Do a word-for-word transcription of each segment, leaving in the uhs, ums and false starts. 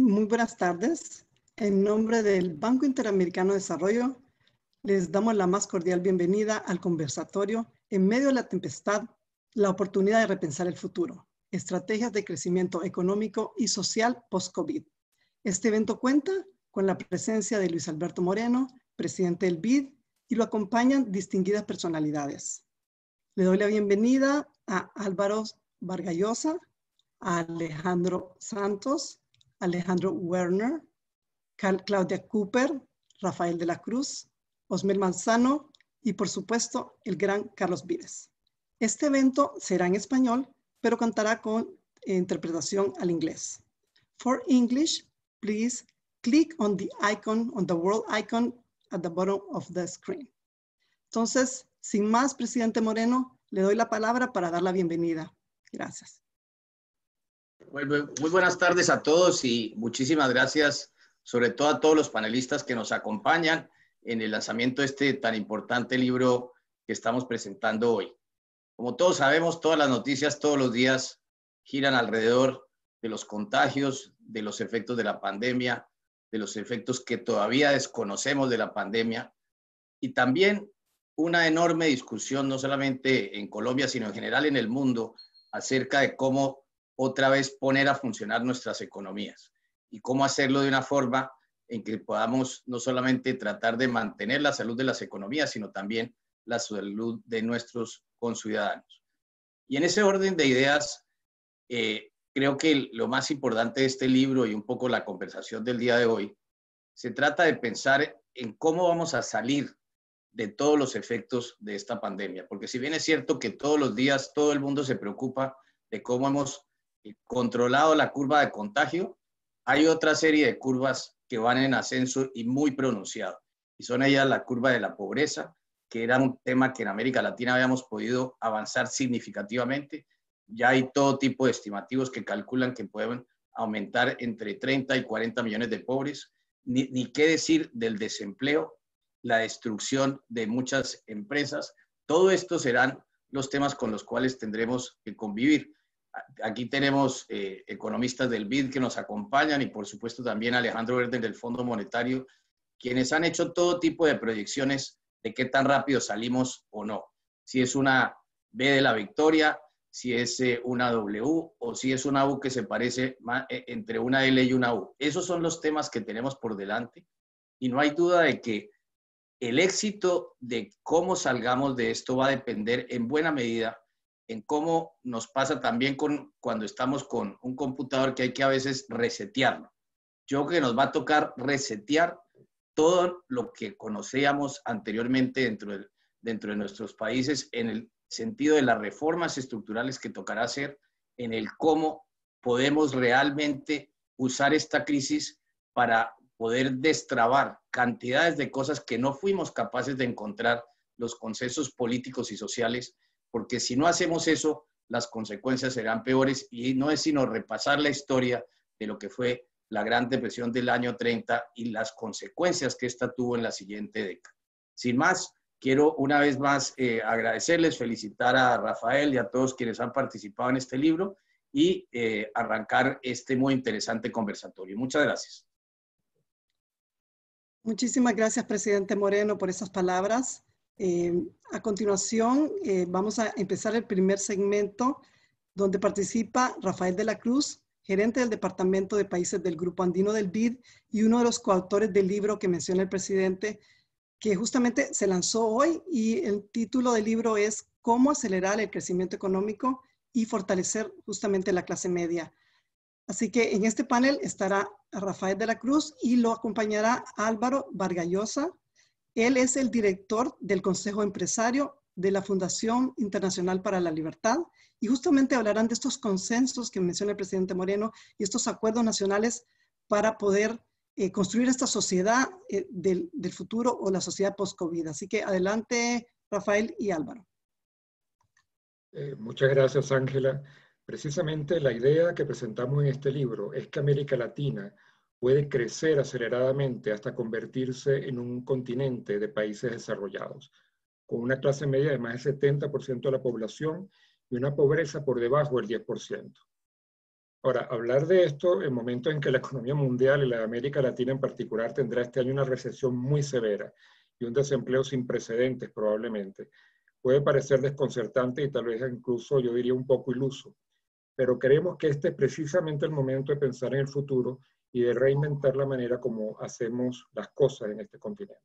Muy buenas tardes. En nombre del Banco Interamericano de Desarrollo, les damos la más cordial bienvenida al conversatorio En medio de la tempestad, la oportunidad de repensar el futuro, estrategias de crecimiento económico y social post-COVID. Este evento cuenta con la presencia de Luis Alberto Moreno, presidente del B I D, y lo acompañan distinguidas personalidades. Le doy la bienvenida a Álvaro Vargallosa, a Alejandro Santos, Alejandro Werner, Claudia Cooper, Rafael de la Cruz, Osmel Manzano y, por supuesto, el gran Carlos Vives. Este evento será en español, pero contará con eh, interpretación al inglés. For English, please click on the icon, on the world icon at the bottom of the screen. Entonces, sin más, presidente Moreno, le doy la palabra para dar la bienvenida. Gracias. Muy, muy buenas tardes a todos y muchísimas gracias, sobre todo a todos los panelistas que nos acompañan en el lanzamiento de este tan importante libro que estamos presentando hoy. Como todos sabemos, todas las noticias todos los días giran alrededor de los contagios, de los efectos de la pandemia, de los efectos que todavía desconocemos de la pandemia y también una enorme discusión, no solamente en Colombia, sino en general en el mundo, acerca de cómo otra vez poner a funcionar nuestras economías y cómo hacerlo de una forma en que podamos no solamente tratar de mantener la salud de las economías, sino también la salud de nuestros conciudadanos. Y en ese orden de ideas, eh, creo que lo más importante de este libro y un poco la conversación del día de hoy, se trata de pensar en cómo vamos a salir de todos los efectos de esta pandemia. Porque si bien es cierto que todos los días todo el mundo se preocupa de cómo hemos controlado la curva de contagio, hay otra serie de curvas que van en ascenso y muy pronunciado. Y son ellas la curva de la pobreza, que era un tema que en América Latina habíamos podido avanzar significativamente. Ya hay todo tipo de estimativos que calculan que pueden aumentar entre treinta y cuarenta millones de pobres. Ni, ni qué decir del desempleo, la destrucción de muchas empresas. Todo esto serán los temas con los cuales tendremos que convivir. Aquí tenemos eh, economistas del B I D que nos acompañan y por supuesto también Alejandro Werner del Fondo Monetario, quienes han hecho todo tipo de proyecciones de qué tan rápido salimos o no. Si es una B de la victoria, si es eh, una W o si es una U que se parece más, eh, entre una L y una U. Esos son los temas que tenemos por delante y no hay duda de que el éxito de cómo salgamos de esto va a depender en buena medida en cómo nos pasa también con, cuando estamos con un computador que hay que a veces resetearlo. Yo creo que nos va a tocar resetear todo lo que conocíamos anteriormente dentro de, dentro de nuestros países en el sentido de las reformas estructurales que tocará hacer, en el cómo podemos realmente usar esta crisis para poder destrabar cantidades de cosas que no fuimos capaces de encontrar los consensos políticos y sociales, porque si no hacemos eso, las consecuencias serán peores y no es sino repasar la historia de lo que fue la Gran Depresión del año treinta y las consecuencias que esta tuvo en la siguiente década. Sin más, quiero una vez más eh, agradecerles, felicitar a Rafael y a todos quienes han participado en este libro y eh, arrancar este muy interesante conversatorio. Muchas gracias. Muchísimas gracias, presidente Moreno, por esas palabras. Eh, a continuación, eh, vamos a empezar el primer segmento donde participa Rafael de la Cruz, gerente del Departamento de Países del Grupo Andino del B I D y uno de los coautores del libro que menciona el presidente, que justamente se lanzó hoy y el título del libro es Cómo acelerar el crecimiento económico y fortalecer justamente la clase media. Así que en este panel estará Rafael de la Cruz y lo acompañará Álvaro Vargallosa. Él es el director del Consejo Empresario de la Fundación Internacional para la Libertad y justamente hablarán de estos consensos que menciona el presidente Moreno y estos acuerdos nacionales para poder eh, construir esta sociedad eh, del, del futuro o la sociedad post-COVID. Así que adelante, Rafael y Álvaro. Eh, muchas gracias, Ángela. Precisamente la idea que presentamos en este libro es que América Latina puede crecer aceleradamente hasta convertirse en un continente de países desarrollados, con una clase media de más del setenta por ciento de la población y una pobreza por debajo del diez por ciento. Ahora, hablar de esto en momentos en que la economía mundial y la de América Latina en particular tendrá este año una recesión muy severa y un desempleo sin precedentes probablemente, puede parecer desconcertante y tal vez incluso yo diría un poco iluso, pero creemos que este es precisamente el momento de pensar en el futuro y de reinventar la manera como hacemos las cosas en este continente.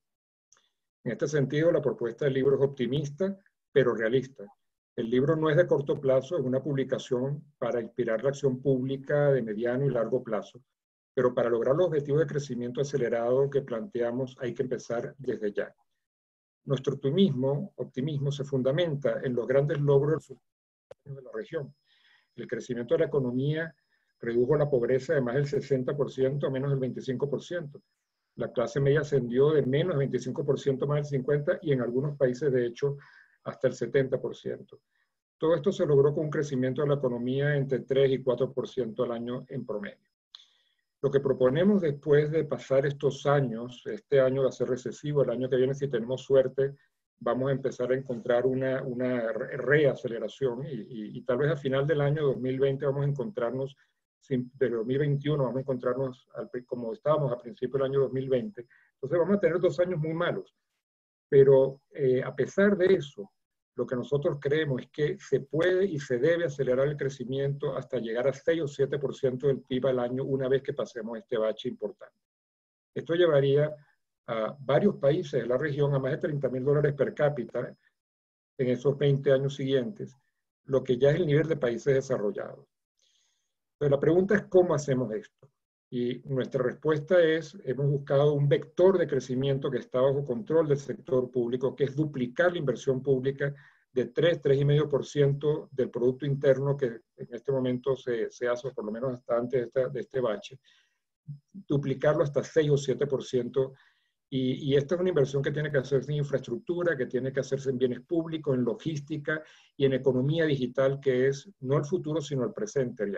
En este sentido, la propuesta del libro es optimista, pero realista. El libro no es de corto plazo, es una publicación para inspirar la acción pública de mediano y largo plazo, pero para lograr los objetivos de crecimiento acelerado que planteamos hay que empezar desde ya. Nuestro optimismo, optimismo se fundamenta en los grandes logros de la región. El crecimiento de la economía redujo la pobreza de más del sesenta por ciento a menos del veinticinco por ciento. La clase media ascendió de menos del veinticinco por ciento a más del cincuenta por ciento y en algunos países, de hecho, hasta el setenta por ciento. Todo esto se logró con un crecimiento de la economía entre tres y cuatro por ciento al año en promedio. Lo que proponemos después de pasar estos años, este año va a ser recesivo, el año que viene, si tenemos suerte, vamos a empezar a encontrar una, una reaceleración y, y, y tal vez a final del año dos mil veinte vamos a encontrarnos, de dos mil veintiuno vamos a encontrarnos al, como estábamos a principio del año dos mil veinte. Entonces vamos a tener dos años muy malos. Pero eh, a pesar de eso, lo que nosotros creemos es que se puede y se debe acelerar el crecimiento hasta llegar a seis o siete por ciento del P I B al año una vez que pasemos este bache importante. Esto llevaría a varios países de la región a más de treinta mil dólares per cápita en esos veinte años siguientes, lo que ya es el nivel de países desarrollados. Entonces la pregunta es ¿cómo hacemos esto? Y nuestra respuesta es, hemos buscado un vector de crecimiento que está bajo control del sector público, que es duplicar la inversión pública de tres, tres coma cinco por ciento del Producto Interno que en este momento se, se hace, por lo menos hasta antes de, esta, de este bache, duplicarlo hasta seis o siete por ciento. Y, y esta es una inversión que tiene que hacerse en infraestructura, que tiene que hacerse en bienes públicos, en logística y en economía digital, que es no el futuro, sino el presente ya.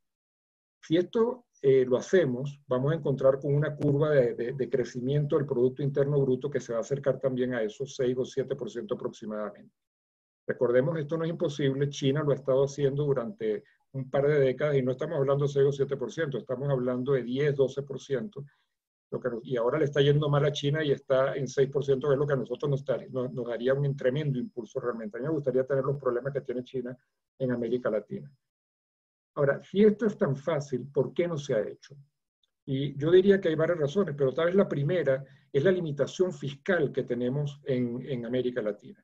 Si esto eh, lo hacemos, vamos a encontrar con una curva de, de, de crecimiento del Producto Interno Bruto que se va a acercar también a esos seis o siete por ciento aproximadamente. Recordemos, esto no es imposible, China lo ha estado haciendo durante un par de décadas y no estamos hablando de seis o siete por ciento, estamos hablando de diez, doce por ciento. Lo que nos, y ahora le está yendo mal a China y está en seis por ciento, que es lo que a nosotros nos, nos, nos daría un tremendo impulso realmente. A mí me gustaría tener los problemas que tiene China en América Latina. Ahora, si esto es tan fácil, ¿por qué no se ha hecho? Y yo diría que hay varias razones, pero tal vez la primera es la limitación fiscal que tenemos en, en América Latina.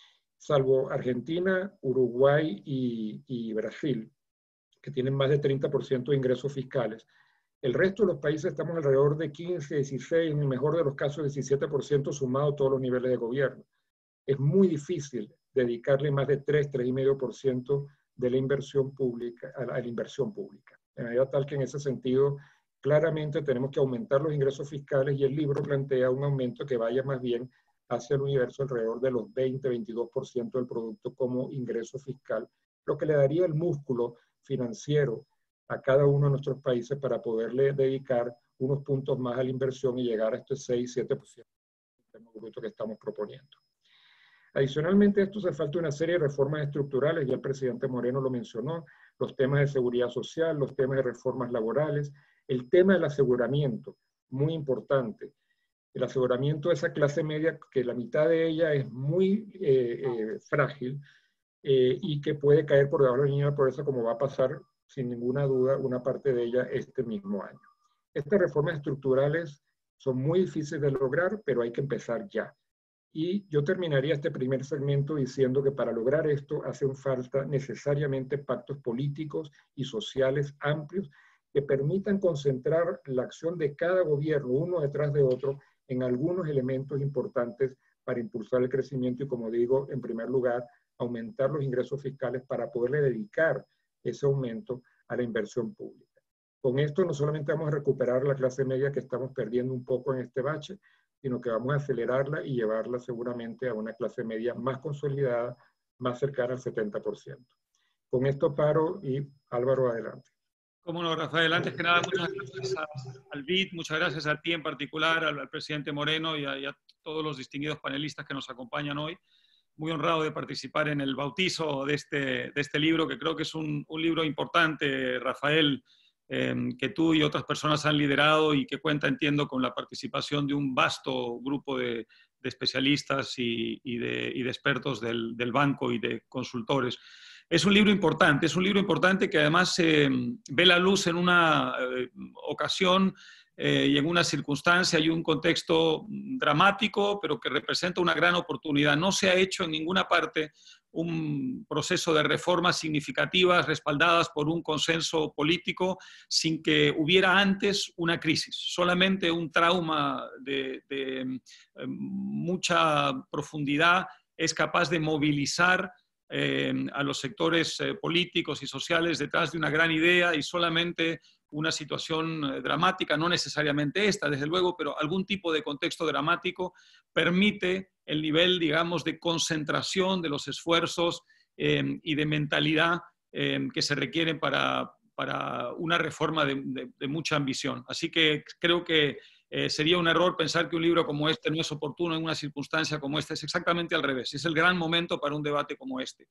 Salvo Argentina, Uruguay y, y Brasil, que tienen más de treinta por ciento de ingresos fiscales, el resto de los países estamos alrededor de quince, dieciséis, en el mejor de los casos diecisiete por ciento sumado a todos los niveles de gobierno. Es muy difícil dedicarle más de tres, tres coma cinco por ciento de la inversión pública, a la, a la inversión pública. De manera tal que en ese sentido, claramente tenemos que aumentar los ingresos fiscales y el libro plantea un aumento que vaya más bien hacia el universo alrededor de los veinte, veintidós por ciento del producto como ingreso fiscal, lo que le daría el músculo financiero a cada uno de nuestros países para poderle dedicar unos puntos más a la inversión y llegar a este seis, siete por ciento del producto que estamos proponiendo. Adicionalmente a esto se falta una serie de reformas estructurales, ya el presidente Moreno lo mencionó, los temas de seguridad social, los temas de reformas laborales, el tema del aseguramiento, muy importante. El aseguramiento de esa clase media, que la mitad de ella es muy eh, eh, frágil eh, y que puede caer por debajo de la línea de pobreza, como va a pasar sin ninguna duda una parte de ella este mismo año. Estas reformas estructurales son muy difíciles de lograr, pero hay que empezar ya. Y yo terminaría este primer segmento diciendo que para lograr esto hacen falta necesariamente pactos políticos y sociales amplios que permitan concentrar la acción de cada gobierno, uno detrás de otro, en algunos elementos importantes para impulsar el crecimiento y, como digo, en primer lugar, aumentar los ingresos fiscales para poderle dedicar ese aumento a la inversión pública. Con esto no solamente vamos a recuperar la clase media que estamos perdiendo un poco en este bache, sino que vamos a acelerarla y llevarla seguramente a una clase media más consolidada, más cercana al setenta por ciento. Con esto paro y Álvaro, adelante. Cómo no, Rafael. Antes que nada, muchas gracias a, al B I D, muchas gracias a ti en particular, al, al presidente Moreno y a, y a todos los distinguidos panelistas que nos acompañan hoy. muy honrado de participar en el bautizo de este, de este libro, que creo que es un, un libro importante, Rafael, eh, que tú y otras personas han liderado y que cuenta, entiendo, con la participación de un vasto grupo de, de especialistas y, y, de, y de expertos del, del banco y de consultores. Es un libro importante, es un libro importante que además eh, ve la luz en una eh, ocasión eh, y en una circunstancia y un contexto dramático, pero que representa una gran oportunidad. No se ha hecho en ninguna parte un proceso de reformas significativas respaldadas por un consenso político sin que hubiera antes una crisis. Solamente un trauma de, de eh, mucha profundidad es capaz de movilizar Eh, a los sectores eh, políticos y sociales detrás de una gran idea, y solamente una situación eh, dramática, no necesariamente esta, desde luego, pero algún tipo de contexto dramático permite el nivel, digamos, de concentración de los esfuerzos eh, y de mentalidad eh, que se requieren para, para una reforma de, de, de mucha ambición. Así que creo que Eh, sería un error pensar que un libro como este no es oportuno en una circunstancia como esta. Es exactamente al revés. Es el gran momento para un debate como este.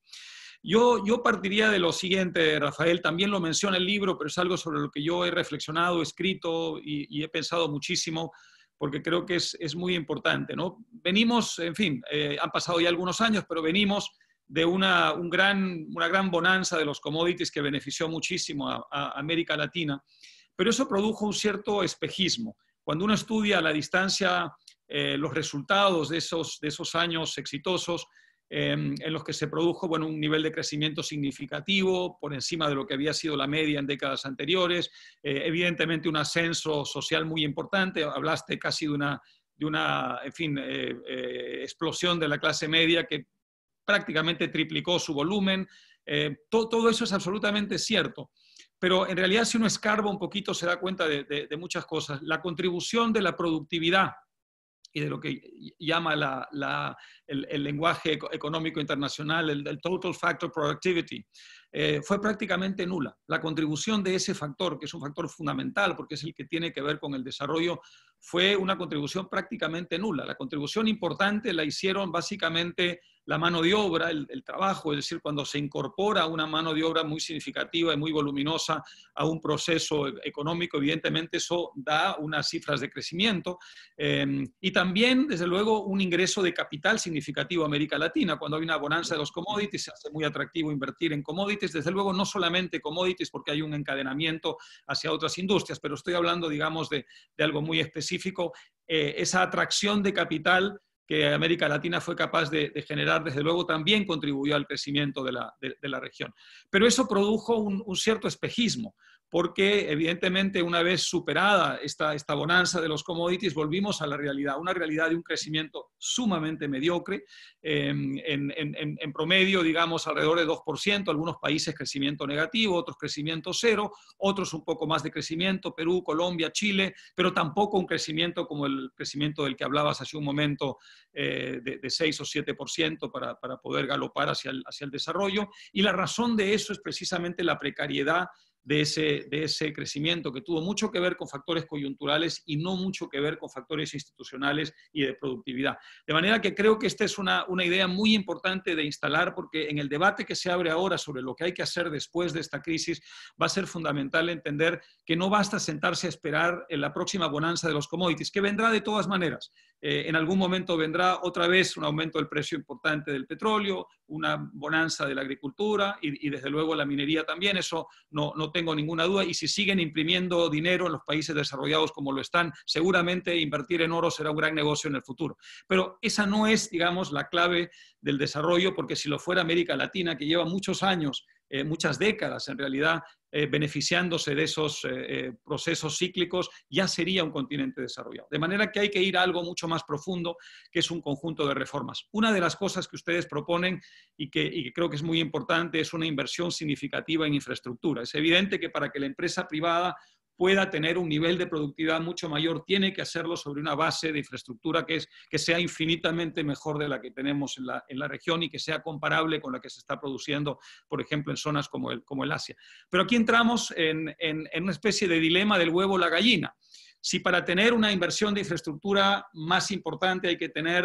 Yo, yo partiría de lo siguiente, Rafael, también lo menciona el libro, pero es algo sobre lo que yo he reflexionado, escrito y, y he pensado muchísimo, porque creo que es, es muy importante, ¿no? Venimos, en fin, eh, han pasado ya algunos años, pero venimos de una, un gran, una gran bonanza de los commodities que benefició muchísimo a, a América Latina, pero eso produjo un cierto espejismo. Cuando uno estudia a la distancia eh, los resultados de esos, de esos años exitosos, eh, en los que se produjo, bueno, un nivel de crecimiento significativo por encima de lo que había sido la media en décadas anteriores, eh, evidentemente un ascenso social muy importante, hablaste casi de una, de una en fin, eh, eh, explosión de la clase media que prácticamente triplicó su volumen. Eh, to, todo eso es absolutamente cierto. Pero en realidad, si uno escarba un poquito, se da cuenta de, de, de muchas cosas. La contribución de la productividad y de lo que llama la, la, el, el lenguaje económico internacional, el, el total factor productivity, eh, fue prácticamente nula. La contribución de ese factor, que es un factor fundamental porque es el que tiene que ver con el desarrollo, fue una contribución prácticamente nula. La contribución importante la hicieron básicamente la mano de obra, el, el trabajo, es decir, cuando se incorpora una mano de obra muy significativa y muy voluminosa a un proceso económico, evidentemente eso da unas cifras de crecimiento eh, y también, desde luego, un ingreso de capital significativo a América Latina. Cuando hay una bonanza de los commodities, se hace muy atractivo invertir en commodities, desde luego no solamente commodities porque hay un encadenamiento hacia otras industrias, pero estoy hablando, digamos, de, de algo muy específico, eh, esa atracción de capital que América Latina fue capaz de, de generar, desde luego también contribuyó al crecimiento de la, de, de la región. Pero eso produjo un, un cierto espejismo, porque evidentemente una vez superada esta, esta bonanza de los commodities, volvimos a la realidad, una realidad de un crecimiento sumamente mediocre, eh, en, en, en promedio, digamos, alrededor de dos por ciento, algunos países crecimiento negativo, otros crecimiento cero, otros un poco más de crecimiento, Perú, Colombia, Chile, pero tampoco un crecimiento como el crecimiento del que hablabas hace un momento, eh, de, de seis o siete por ciento para, para poder galopar hacia el, hacia el desarrollo. Y la razón de eso es precisamente la precariedad de ese, de ese crecimiento, que tuvo mucho que ver con factores coyunturales y no mucho que ver con factores institucionales y de productividad. De manera que creo que esta es una, una idea muy importante de instalar, porque en el debate que se abre ahora sobre lo que hay que hacer después de esta crisis, va a ser fundamental entender que no basta sentarse a esperar en la próxima bonanza de los commodities, que vendrá de todas maneras. Eh, en algún momento vendrá otra vez un aumento del precio importante del petróleo, una bonanza de la agricultura y, y desde luego la minería también, eso no, no tengo ninguna duda, y si siguen imprimiendo dinero en los países desarrollados como lo están, seguramente invertir en oro será un gran negocio en el futuro. Pero esa no es, digamos, la clave del desarrollo, porque si lo fuera América Latina, que lleva muchos años, eh, muchas décadas en realidad, eh, beneficiándose de esos eh, procesos cíclicos, ya sería un continente desarrollado. De manera que hay que ir a algo mucho más profundo, que es un conjunto de reformas. Una de las cosas que ustedes proponen y que, y que creo que es muy importante es una inversión significativa en infraestructura. Es evidente que para que la empresa privada pueda tener un nivel de productividad mucho mayor, tiene que hacerlo sobre una base de infraestructura que, es, que sea infinitamente mejor de la que tenemos en la, en la región y que sea comparable con la que se está produciendo, por ejemplo, en zonas como el, como el Asia. Pero aquí entramos en, en, en una especie de dilema del huevo o la gallina. Si para tener una inversión de infraestructura más importante hay que tener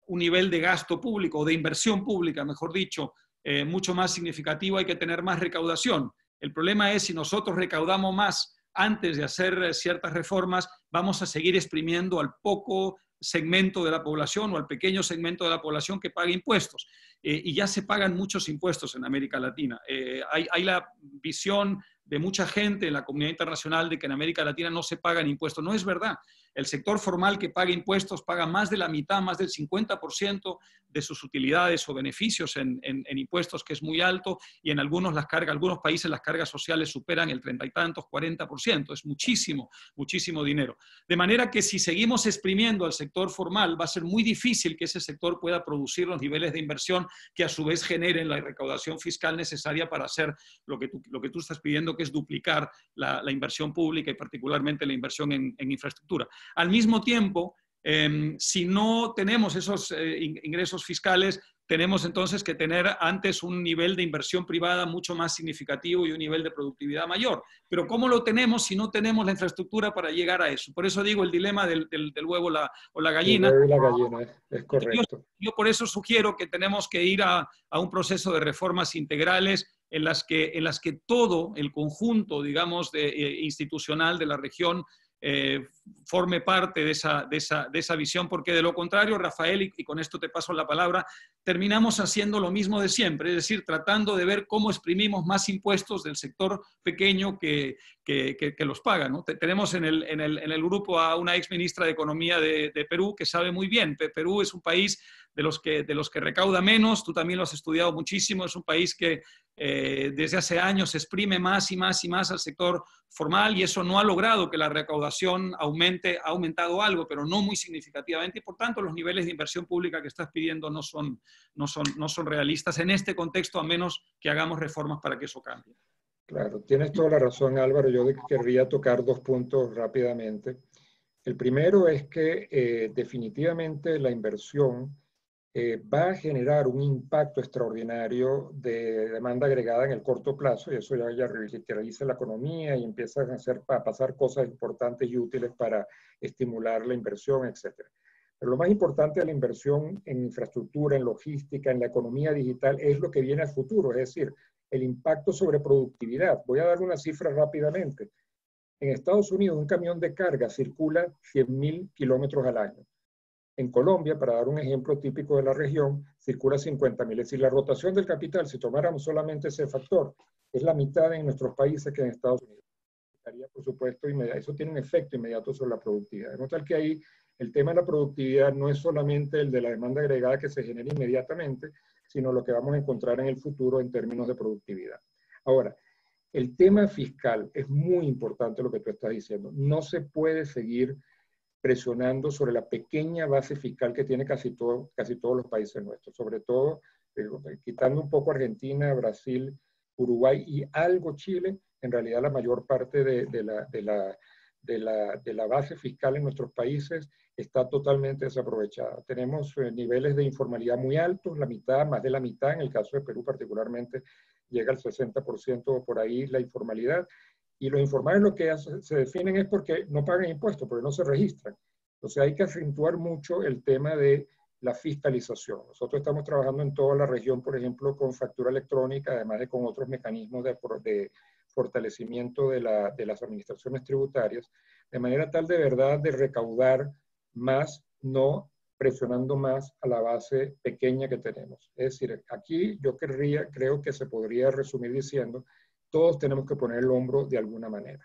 un nivel de gasto público o de inversión pública, mejor dicho, eh, mucho más significativo, hay que tener más recaudación. El problema es si nosotros recaudamos más antes de hacer ciertas reformas, vamos a seguir exprimiendo al poco segmento de la población o al pequeño segmento de la población que paga impuestos. Eh, y ya se pagan muchos impuestos en América Latina. Eh, hay, hay la visión de mucha gente en la comunidad internacional de que en América Latina no se pagan impuestos. No es verdad. El sector formal que paga impuestos paga más de la mitad, más del cincuenta por ciento de sus utilidades o beneficios en, en, en impuestos, que es muy alto, y en algunos, las cargas, algunos países las cargas sociales superan el treinta y tantos, cuarenta por ciento. Es muchísimo, muchísimo dinero. De manera que si seguimos exprimiendo al sector formal, va a ser muy difícil que ese sector pueda producir los niveles de inversión que a su vez generen la recaudación fiscal necesaria para hacer lo que tú, lo que tú estás pidiendo, que es duplicar la, la inversión pública y particularmente la inversión en, en infraestructura. Al mismo tiempo, eh, si no tenemos esos eh, ingresos fiscales, tenemos entonces que tener antes un nivel de inversión privada mucho más significativo y un nivel de productividad mayor. Pero ¿cómo lo tenemos si no tenemos la infraestructura para llegar a eso? Por eso digo el dilema del, del, del huevo la, o la gallina. El huevo y la gallina, es, es correcto. Yo, yo por eso sugiero que tenemos que ir a, a un proceso de reformas integrales en las que, en las que todo el conjunto, digamos, de, eh, institucional de la región Eh, forme parte de esa, de, esa, de esa visión, porque de lo contrario, Rafael, y, y con esto te paso la palabra, terminamos haciendo lo mismo de siempre, es decir, tratando de ver cómo exprimimos más impuestos del sector pequeño que, que, que, que los paga, ¿no? Tenemos en el, en, el, en el grupo a una ex ministra de Economía de, de Perú que sabe muy bien, Perú es un país de los, que, de los que recauda menos, tú también lo has estudiado muchísimo, es un país que eh, desde hace años exprime más y más y más al sector formal y eso no ha logrado que la recaudación aumente, ha aumentado algo, pero no muy significativamente y por tanto los niveles de inversión pública que estás pidiendo no son, no son, no son realistas en este contexto, a menos que hagamos reformas para que eso cambie. Claro, tienes toda la razón, Álvaro. Yo querría tocar dos puntos rápidamente. El primero es que eh, definitivamente la inversión eh, va a generar un impacto extraordinario de demanda agregada en el corto plazo y eso ya, ya revitaliza la economía y empiezan a, hacer, a pasar cosas importantes y útiles para estimular la inversión, etcétera. Pero lo más importante de la inversión en infraestructura, en logística, en la economía digital es lo que viene al futuro, es decir, el impacto sobre productividad. Voy a dar una cifra rápidamente. En Estados Unidos un camión de carga circula cien mil kilómetros al año. En Colombia, para dar un ejemplo típico de la región, circula cincuenta mil. Es decir, la rotación del capital, si tomáramos solamente ese factor, es la mitad en nuestros países que en Estados Unidos. Por supuesto, eso tiene un efecto inmediato sobre la productividad. De modo tal que ahí el tema de la productividad no es solamente el de la demanda agregada que se genera inmediatamente, sino lo que vamos a encontrar en el futuro en términos de productividad. Ahora, el tema fiscal es muy importante lo que tú estás diciendo. No se puede seguir presionando sobre la pequeña base fiscal que tiene casi, todo, casi todos los países nuestros, sobre todo eh, quitando un poco Argentina, Brasil, Uruguay y algo Chile, en realidad la mayor parte de, de, la, de, la, de, la, de la base fiscal en nuestros países está totalmente desaprovechada. Tenemos eh, niveles de informalidad muy altos, la mitad, más de la mitad, en el caso de Perú particularmente, llega al sesenta por ciento por ahí la informalidad. Y los informales lo que hace, se definen es porque no pagan impuestos, porque no se registran. Entonces hay que acentuar mucho el tema de la fiscalización. Nosotros estamos trabajando en toda la región, por ejemplo, con factura electrónica, además de con otros mecanismos de, de fortalecimiento de, la, de las administraciones tributarias, de manera tal de verdad de recaudar más, no presionando más a la base pequeña que tenemos. Es decir, aquí yo querría, creo que se podría resumir diciendo todos tenemos que poner el hombro de alguna manera.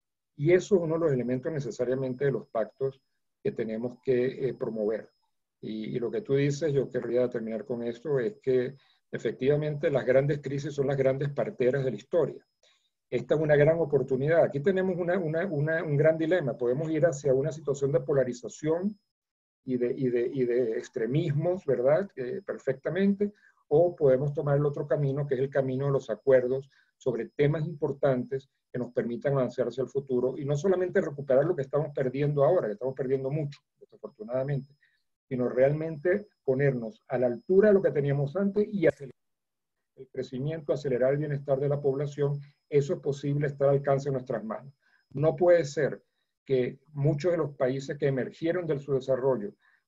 Y eso es uno de los elementos necesariamente de los pactos que tenemos que eh, promover. Y, y lo que tú dices, yo querría terminar con esto, es que efectivamente las grandes crisis son las grandes parteras de la historia. Esta es una gran oportunidad. Aquí tenemos una, una, una, un gran dilema. Podemos ir hacia una situación de polarización y de, y de, y de extremismos, ¿verdad? Eh, perfectamente. O podemos tomar el otro camino, que es el camino de los acuerdos sobre temas importantes que nos permitan avanzar hacia el futuro y no solamente recuperar lo que estamos perdiendo ahora, que estamos perdiendo mucho, desafortunadamente, sino realmente ponernos a la altura de lo que teníamos antes y acelerar el crecimiento, acelerar el bienestar de la población. Eso es posible, está al alcance de nuestras manos. No puede ser que muchos de los países que emergieron del subdesarrollo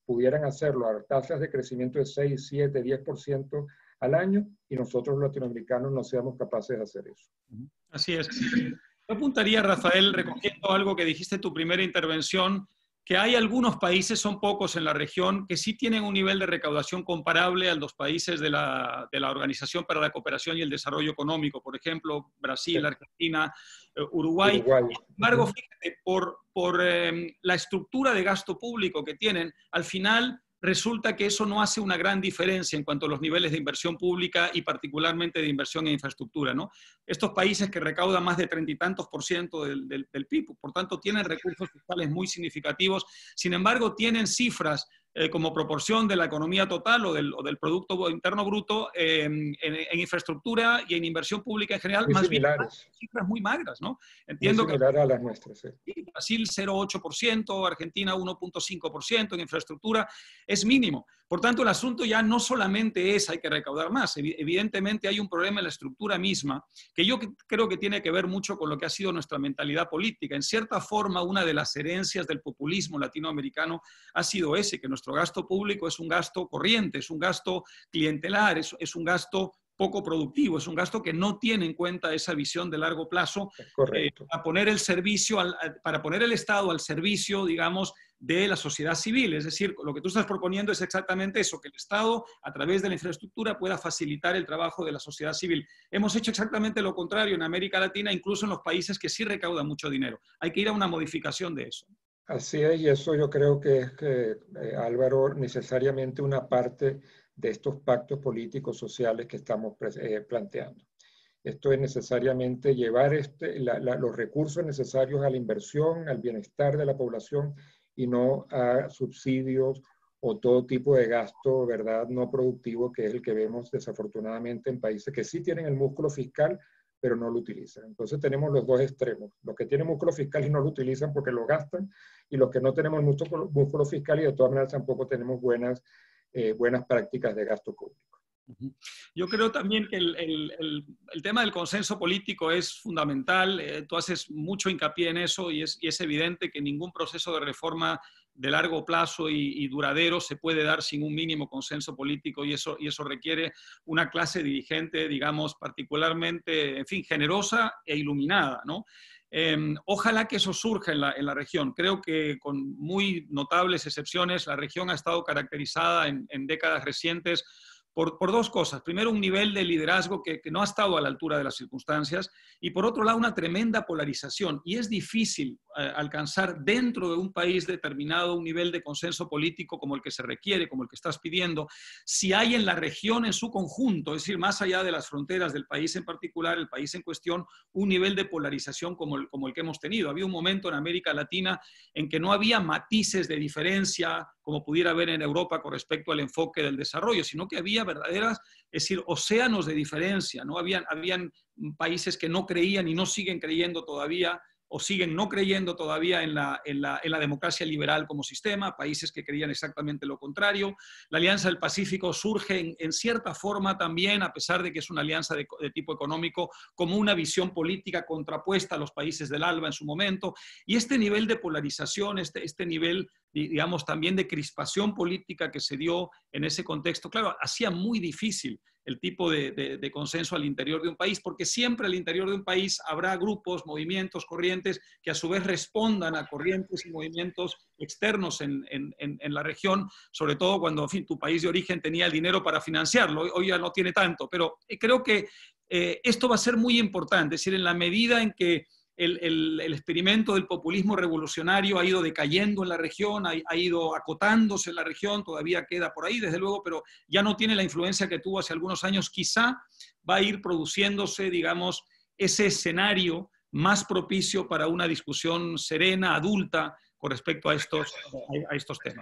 pudieran hacerlo a tasas de crecimiento de seis, siete, diez por ciento al año, y nosotros los latinoamericanos no seamos capaces de hacer eso. Así es. Yo apuntaría, Rafael, recogiendo algo que dijiste en tu primera intervención, que hay algunos países, son pocos en la región, que sí tienen un nivel de recaudación comparable a los países de la, de la Organización para la Cooperación y el Desarrollo Económico, por ejemplo, Brasil, sí. Argentina, eh, Uruguay. Uruguay. Sin embargo, fíjate, por, por eh, la estructura de gasto público que tienen, al final resulta que eso no hace una gran diferencia en cuanto a los niveles de inversión pública y particularmente de inversión en infraestructura, ¿no? Estos países que recaudan más de treinta y tantos por ciento del, del, del P I B, por tanto tienen recursos fiscales muy significativos, sin embargo tienen cifras eh, como proporción de la economía total o del, o del Producto Interno Bruto eh, en, en infraestructura y en inversión pública en general, muy más similares. bien cifras muy magras, ¿no? Entiendo muy similar que a las nuestras, sí. Brasil cero coma ocho por ciento, Argentina uno punto cinco por ciento en infraestructura, es mínimo. Por tanto, el asunto ya no solamente es hay que recaudar más, evidentemente hay un problema en la estructura misma, que yo creo que tiene que ver mucho con lo que ha sido nuestra mentalidad política. En cierta forma, una de las herencias del populismo latinoamericano ha sido ese, que nuestro gasto público es un gasto corriente, es un gasto clientelar, es, es un gasto poco productivo, es un gasto que no tiene en cuenta esa visión de largo plazo eh, para poner el servicio, al, para poner el Estado al servicio, digamos, de la sociedad civil. Es decir, lo que tú estás proponiendo es exactamente eso, que el Estado, a través de la infraestructura, pueda facilitar el trabajo de la sociedad civil. Hemos hecho exactamente lo contrario en América Latina, incluso en los países que sí recaudan mucho dinero. Hay que ir a una modificación de eso. Así es, y eso yo creo que es que, eh, Álvaro, necesariamente una parte de estos pactos políticos sociales que estamos eh, planteando. Esto es necesariamente llevar este, la, la, los recursos necesarios a la inversión, al bienestar de la población y no a subsidios o todo tipo de gasto, ¿verdad?, no productivo, que es el que vemos desafortunadamente en países que sí tienen el músculo fiscal, pero no lo utilizan. Entonces tenemos los dos extremos, los que tienen músculo fiscal y no lo utilizan porque lo gastan, y los que no tenemos músculo, músculo fiscal y de todas maneras tampoco tenemos buenas Eh, buenas prácticas de gasto público. Yo creo también que el, el, el, el tema del consenso político es fundamental. Eh, tú haces mucho hincapié en eso y es, y es evidente que ningún proceso de reforma de largo plazo y, y duradero se puede dar sin un mínimo consenso político, y eso, y eso requiere una clase dirigente, digamos, particularmente, en fin, generosa e iluminada, ¿no? Eh, ojalá que eso surja en la, en la región. Creo que con muy notables excepciones, la región ha estado caracterizada en, en décadas recientes por, por dos cosas. Primero, un nivel de liderazgo que, que no ha estado a la altura de las circunstancias, y por otro lado, una tremenda polarización. Y es difícil eh, alcanzar dentro de un país determinado un nivel de consenso político como el que se requiere, como el que estás pidiendo, si hay en la región en su conjunto, es decir, más allá de las fronteras del país en particular, el país en cuestión, un nivel de polarización como el, como el que hemos tenido. Había un momento en América Latina en que no había matices de diferencia, como pudiera haber en Europa con respecto al enfoque del desarrollo, sino que había verdaderas, es decir, océanos de diferencia, ¿no? Habían, habían países que no creían y no siguen creyendo todavía, o siguen no creyendo todavía en la, en la, en la democracia liberal como sistema, países que creían exactamente lo contrario. La Alianza del Pacífico surge en, en cierta forma también, a pesar de que es una alianza de, de tipo económico, como una visión política contrapuesta a los países del ALBA en su momento. Y este nivel de polarización, este, este nivel, digamos, también de crispación política que se dio en ese contexto, claro, hacía muy difícil el tipo de, de, de consenso al interior de un país, porque siempre al interior de un país habrá grupos, movimientos, corrientes que a su vez respondan a corrientes y movimientos externos en, en, en, en la región, sobre todo cuando, en fin, tu país de origen tenía el dinero para financiarlo, hoy, hoy ya no tiene tanto, pero creo que eh, esto va a ser muy importante, es decir, en la medida en que El, el, el experimento del populismo revolucionario ha ido decayendo en la región, ha, ha ido acotándose en la región, todavía queda por ahí, desde luego, pero ya no tiene la influencia que tuvo hace algunos años. Quizá va a ir produciéndose, digamos, ese escenario más propicio para una discusión serena, adulta, con respecto a estos, a, a estos temas.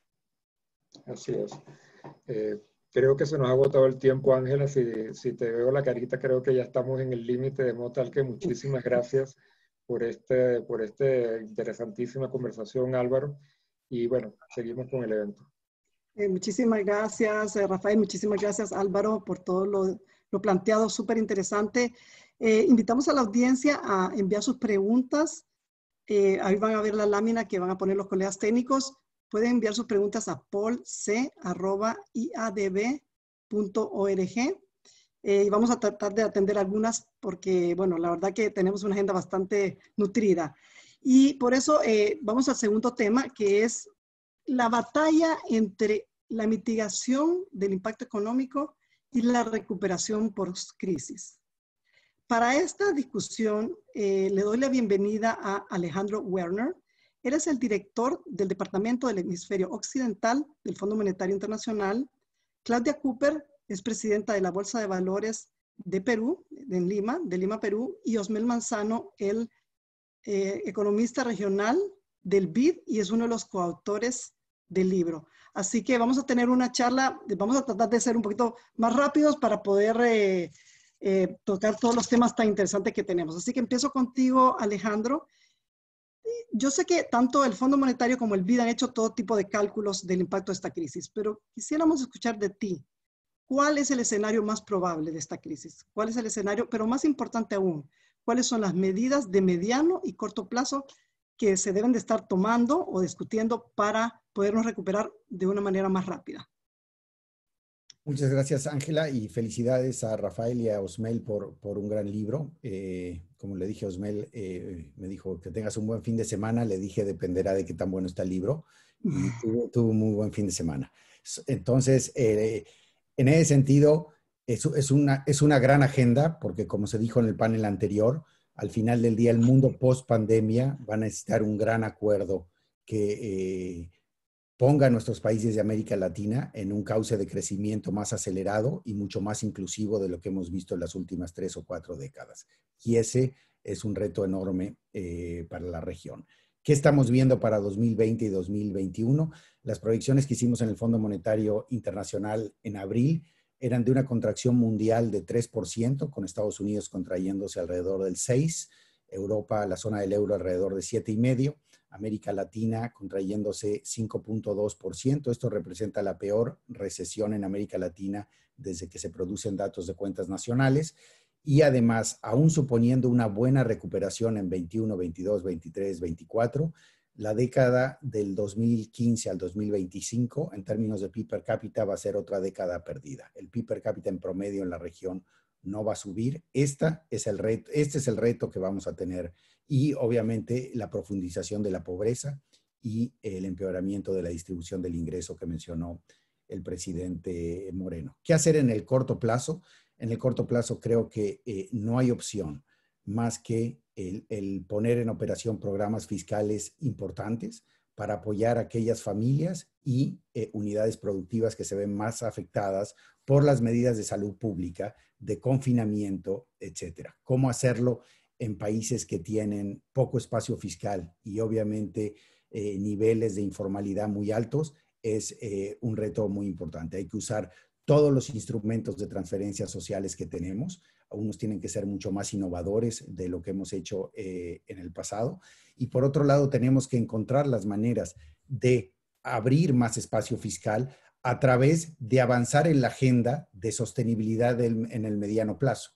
Así es. Eh... Creo que se nos ha agotado el tiempo, Ángela. Si, si te veo la carita, creo que ya estamos en el límite, de modo tal que muchísimas gracias por este, por esta interesantísima conversación, Álvaro. Y bueno, seguimos con el evento. Eh, muchísimas gracias, eh, Rafael. Muchísimas gracias, Álvaro, por todo lo, lo planteado, súper interesante. Eh, invitamos a la audiencia a enviar sus preguntas. Eh, ahí van a ver la lámina que van a poner los colegas técnicos. pueden enviar sus preguntas a paul c arroba i a d b punto org. Eh, y vamos a tratar de atender algunas porque, bueno, la verdad que tenemos una agenda bastante nutrida. Y por eso eh, vamos al segundo tema, que es la batalla entre la mitigación del impacto económico y la recuperación post-crisis. Para esta discusión, eh, le doy la bienvenida a Alejandro Werner. Él es el director del Departamento del Hemisferio Occidental del Fondo Monetario Internacional. Claudia Cooper es presidenta de la Bolsa de Valores de Perú, de Lima, de Lima, Perú, y Osmel Manzano, el eh, economista regional del B I D y es uno de los coautores del libro. Así que vamos a tener una charla, vamos a tratar de ser un poquito más rápidos para poder eh, eh, tocar todos los temas tan interesantes que tenemos. Así que empiezo contigo, Alejandro. Yo sé que tanto el Fondo Monetario como el B I D han hecho todo tipo de cálculos del impacto de esta crisis, pero quisiéramos escuchar de ti. ¿Cuál es el escenario más probable de esta crisis? ¿Cuál es el escenario? Pero más importante aún, ¿cuáles son las medidas de mediano y corto plazo que se deben de estar tomando o discutiendo para podernos recuperar de una manera más rápida? Muchas gracias, Ángela, y felicidades a Rafael y a Osmel por, por un gran libro. Eh, como le dije a Osmel, eh, me dijo que tengas un buen fin de semana. Le dije, dependerá de qué tan bueno está el libro. Y tuvo, tuvo un muy buen fin de semana. Entonces, eh, en ese sentido, es, es, una, es una gran agenda, porque como se dijo en el panel anterior, al final del día, el mundo post-pandemia va a necesitar un gran acuerdo que eh, ponga a nuestros países de América Latina en un cauce de crecimiento más acelerado y mucho más inclusivo de lo que hemos visto en las últimas tres o cuatro décadas. Y ese es un reto enorme eh, para la región. ¿Qué estamos viendo para dos mil veinte y dos mil veintiuno? Las proyecciones que hicimos en el Fondo Monetario Internacional en abril eran de una contracción mundial de tres por ciento, con Estados Unidos contrayéndose alrededor del seis por ciento, Europa, la zona del euro, alrededor de siete coma cinco por ciento, América Latina contrayéndose cinco punto dos por ciento. Esto representa la peor recesión en América Latina desde que se producen datos de cuentas nacionales. Y además, aún suponiendo una buena recuperación en veintiuno, veintidós, veintitrés, veinticuatro, la década del dos mil quince al dos mil veinticinco, en términos de P I B per cápita, va a ser otra década perdida. El P I B per cápita en promedio en la región no va a subir. Esta es el reto, este es el reto que vamos a tener. Y obviamente la profundización de la pobreza y el empeoramiento de la distribución del ingreso que mencionó el presidente Moreno. ¿Qué hacer en el corto plazo? En el corto plazo creo que eh, no hay opción más que el, el poner en operación programas fiscales importantes para apoyar a aquellas familias y eh, unidades productivas que se ven más afectadas por las medidas de salud pública, de confinamiento, etcétera. ¿Cómo hacerlo en países que tienen poco espacio fiscal y obviamente eh, niveles de informalidad muy altos? Es eh, un reto muy importante. Hay que usar todos los instrumentos de transferencias sociales que tenemos. Algunos tienen que ser mucho más innovadores de lo que hemos hecho eh, en el pasado. Y por otro lado, tenemos que encontrar las maneras de abrir más espacio fiscal a través de avanzar en la agenda de sostenibilidad del, en el mediano plazo.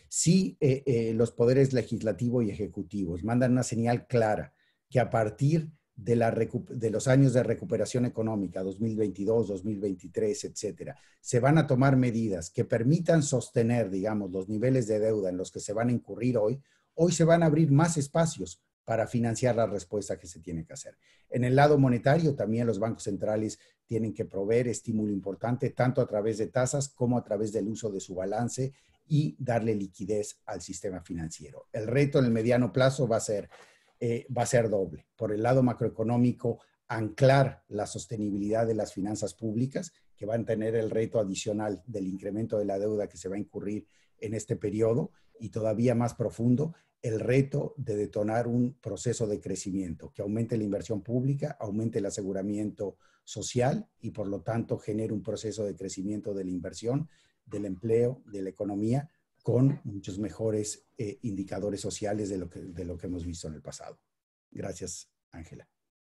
Si eh, eh, los poderes legislativo y ejecutivos mandan una señal clara que a partir de, la de los años de recuperación económica, dos mil veintidós, dos mil veintitrés, etcétera, se van a tomar medidas que permitan sostener, digamos, los niveles de deuda en los que se van a incurrir hoy, hoy se van a abrir más espacios para financiar la respuesta que se tiene que hacer. En el lado monetario, también los bancos centrales tienen que proveer estímulo importante, tanto a través de tasas como a través del uso de su balance y darle liquidez al sistema financiero. El reto en el mediano plazo va a ser, eh, va a ser doble. Por el lado macroeconómico, anclar la sostenibilidad de las finanzas públicas, que van a tener el reto adicional del incremento de la deuda que se va a incurrir en este periodo, y todavía más profundo, el reto de detonar un proceso de crecimiento que aumente la inversión pública, aumente el aseguramiento social y por lo tanto genere un proceso de crecimiento de la inversión, del empleo, de la economía, con muchos mejores eh, indicadores sociales de lo, que, de lo que hemos visto en el pasado. Gracias, Ángela.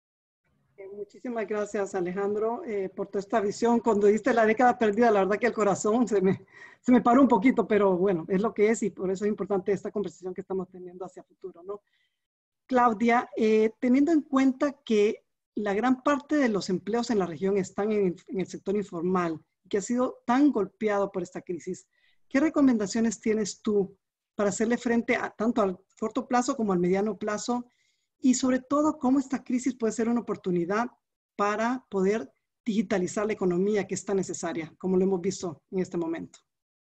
Muchísimas gracias, Alejandro, eh, por toda esta visión. Cuando diste la década perdida, la verdad que el corazón se me, se me paró un poquito, pero bueno, es lo que es y por eso es importante esta conversación que estamos teniendo hacia futuro, ¿no? Claudia, eh, teniendo en cuenta que la gran parte de los empleos en la región están en, en el sector informal, que ha sido tan golpeado por esta crisis. ¿Qué recomendaciones tienes tú para hacerle frente a, tanto al corto plazo como al mediano plazo? Y sobre todo, cómo esta crisis puede ser una oportunidad para poder digitalizar la economía que es tan necesaria, como lo hemos visto en este momento.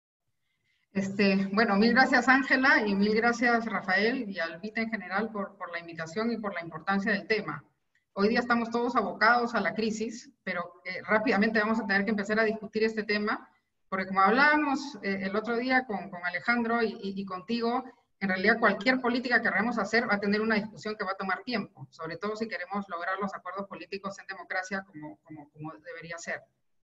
Este, bueno, mil gracias Ángela y mil gracias Rafael y al V I T en general por, por la invitación y por la importancia del tema. Hoy día estamos todos abocados a la crisis, pero eh, rápidamente vamos a tener que empezar a discutir este tema, porque como hablábamos eh, el otro día con, con Alejandro y, y, y contigo, en realidad cualquier política que queramos hacer va a tener una discusión que va a tomar tiempo, sobre todo si queremos lograr los acuerdos políticos en democracia como, como, como debería ser.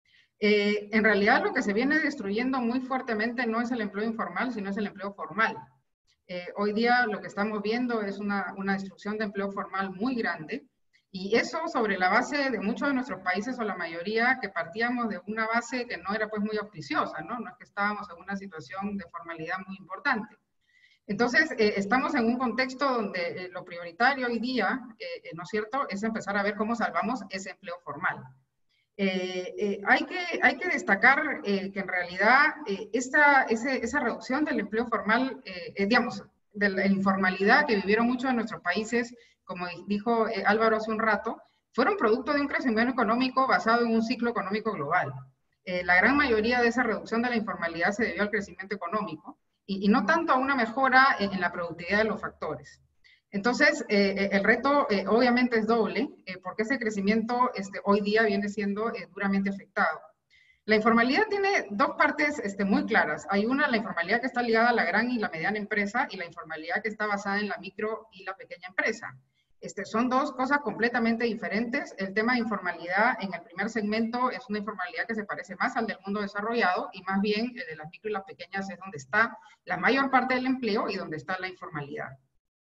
Eh, en realidad lo que se viene destruyendo muy fuertemente no es el empleo informal, sino es el empleo formal. Eh, hoy día lo que estamos viendo es una, una destrucción de empleo formal muy grande, y eso sobre la base de muchos de nuestros países, o la mayoría, que partíamos de una base que no era pues muy auspiciosa, ¿no? No es que estábamos en una situación de formalidad muy importante. Entonces, eh, estamos en un contexto donde eh, lo prioritario hoy día, eh, ¿no es cierto?, es empezar a ver cómo salvamos ese empleo formal. Eh, eh, hay, que, hay que destacar eh, que en realidad eh, esta, ese, esa reducción del empleo formal, eh, eh, digamos, de la informalidad que vivieron muchos de nuestros países, como dijo eh, Álvaro hace un rato, fueron producto de un crecimiento económico basado en un ciclo económico global. Eh, la gran mayoría de esa reducción de la informalidad se debió al crecimiento económico y, y no tanto a una mejora en, en la productividad de los factores. Entonces, eh, el reto eh, obviamente es doble, eh, porque ese crecimiento este, hoy día viene siendo eh, duramente afectado. La informalidad tiene dos partes este, muy claras. Hay una, la informalidad que está ligada a la gran y la mediana empresa, y la informalidad que está basada en la micro y la pequeña empresa. Este, son dos cosas completamente diferentes. El tema de informalidad en el primer segmento es una informalidad que se parece más al del mundo desarrollado, y más bien el de las micro y las pequeñas es donde está la mayor parte del empleo y donde está la informalidad.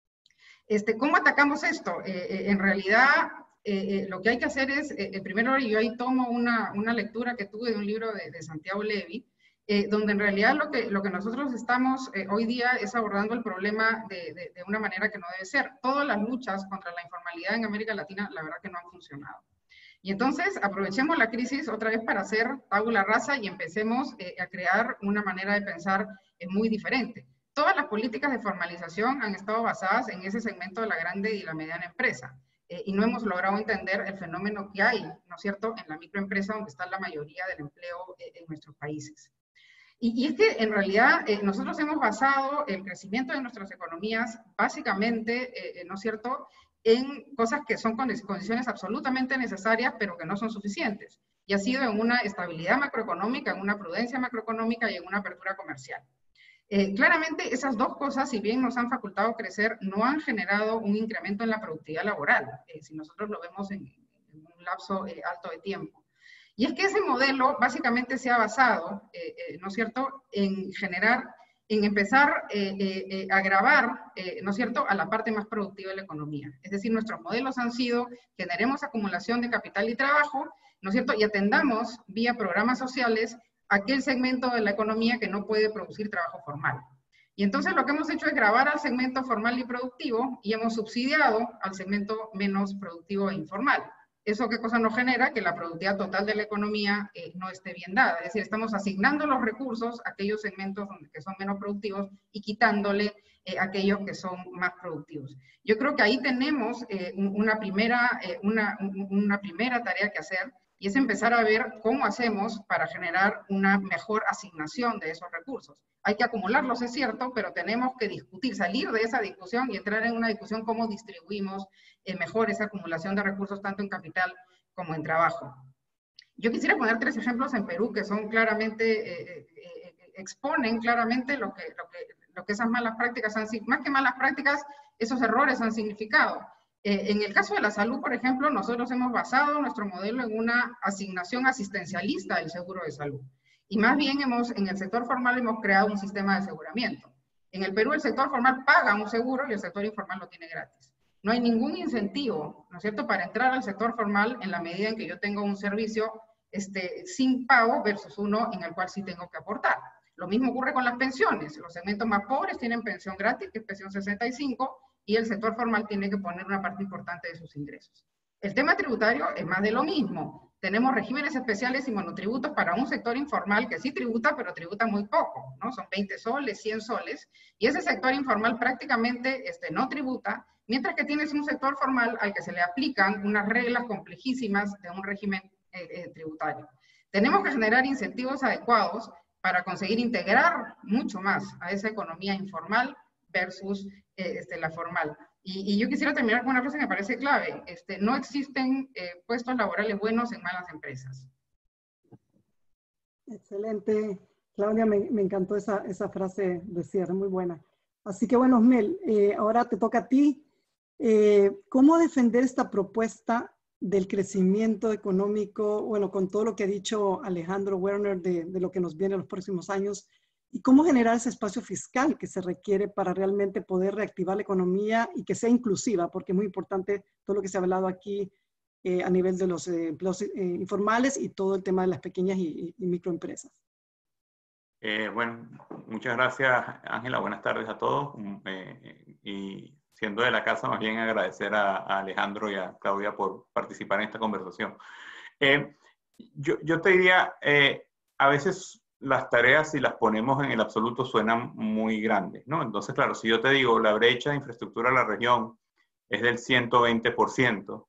Este, ¿Cómo atacamos esto? Eh, eh, en realidad, eh, eh, lo que hay que hacer es, eh, primero yo ahí tomo una, una lectura que tuve de un libro de, de Santiago Levy, eh, donde en realidad lo que, lo que nosotros estamos eh, hoy día es abordando el problema de, de, de una manera que no debe ser. Todas las luchas contra la informalidad en América Latina, la verdad que no han funcionado. Y entonces aprovechemos la crisis otra vez para hacer tabula rasa y empecemos eh, a crear una manera de pensar eh, muy diferente. Todas las políticas de formalización han estado basadas en ese segmento de la grande y la mediana empresa, eh, y no hemos logrado entender el fenómeno que hay, ¿no es cierto?, en la microempresa, donde está la mayoría del empleo eh, en nuestros países. Y, y es que en realidad eh, nosotros hemos basado el crecimiento de nuestras economías básicamente, eh, ¿no es cierto?, en cosas que son condiciones absolutamente necesarias, pero que no son suficientes. Y ha sido en una estabilidad macroeconómica, en una prudencia macroeconómica y en una apertura comercial. Eh, claramente esas dos cosas, si bien nos han facultado crecer, no han generado un incremento en la productividad laboral, eh, si nosotros lo vemos en, en un lapso eh, alto de tiempo. Y es que ese modelo básicamente se ha basado, eh, eh, ¿no es cierto?, en generar, en empezar eh, eh, a agravar, eh, ¿no es cierto?, a la parte más productiva de la economía. Es decir, nuestros modelos han sido, generemos acumulación de capital y trabajo, ¿no es cierto?, y atendamos vía programas sociales aquel segmento de la economía que no puede producir trabajo formal. Y entonces lo que hemos hecho es grabar al segmento formal y productivo y hemos subsidiado al segmento menos productivo e informal. ¿Eso qué cosa nos genera? Que la productividad total de la economía eh, no esté bien dada. Es decir, estamos asignando los recursos a aquellos segmentos que son menos productivos y quitándole eh, a aquellos que son más productivos. Yo creo que ahí tenemos eh, una, primera, eh, una, una primera tarea que hacer, y es empezar a ver cómo hacemos para generar una mejor asignación de esos recursos. Hay que acumularlos, es cierto, pero tenemos que discutir, salir de esa discusión y entrar en una discusión cómo distribuimos eh, mejor esa acumulación de recursos, tanto en capital como en trabajo. Yo quisiera poner tres ejemplos en Perú que son claramente, eh, eh, exponen claramente lo que, lo, que, lo que esas malas prácticas han, más que malas prácticas, esos errores han significado. Eh, en el caso de la salud, por ejemplo, nosotros hemos basado nuestro modelo en una asignación asistencialista del seguro de salud. Y más bien hemos, en el sector formal hemos creado un sistema de aseguramiento. En el Perú el sector formal paga un seguro y el sector informal lo tiene gratis. No hay ningún incentivo, ¿no es cierto?, para entrar al sector formal en la medida en que yo tengo un servicio este, sin pago versus uno en el cual sí tengo que aportar. Lo mismo ocurre con las pensiones. Los segmentos más pobres tienen pensión gratis, que es pensión sesenta y cinco, y el sector formal tiene que poner una parte importante de sus ingresos. El tema tributario es más de lo mismo. Tenemos regímenes especiales y monotributos para un sector informal que sí tributa, pero tributa muy poco, ¿no? Son veinte soles, cien soles, y ese sector informal prácticamente este, no tributa, mientras que tienes un sector formal al que se le aplican unas reglas complejísimas de un régimen eh, eh, tributario. Tenemos que generar incentivos adecuados para conseguir integrar mucho más a esa economía informal versus eh, este, la formal. Y, y yo quisiera terminar con una cosa que me parece clave. Este, no existen eh, puestos laborales buenos en malas empresas. Excelente. Claudia, me, me encantó esa, esa frase de cierre, muy buena. Así que bueno, Osmel, eh, ahora te toca a ti. Eh, ¿Cómo defender esta propuesta del crecimiento económico, bueno, con todo lo que ha dicho Alejandro Werner de, de lo que nos viene en los próximos años? ¿Y cómo generar ese espacio fiscal que se requiere para realmente poder reactivar la economía y que sea inclusiva? Porque es muy importante todo lo que se ha hablado aquí eh, a nivel de los eh, empleos eh, informales y todo el tema de las pequeñas y, y, y microempresas. Eh, bueno, muchas gracias, Ángela. Buenas tardes a todos. Eh, y siendo de la casa, más bien agradecer a, a Alejandro y a Claudia por participar en esta conversación. Eh, yo, yo te diría, eh, a veces las tareas, si las ponemos en el absoluto, suenan muy grandes, ¿no? Entonces, claro, si yo te digo, la brecha de infraestructura de la región es del ciento veinte por ciento,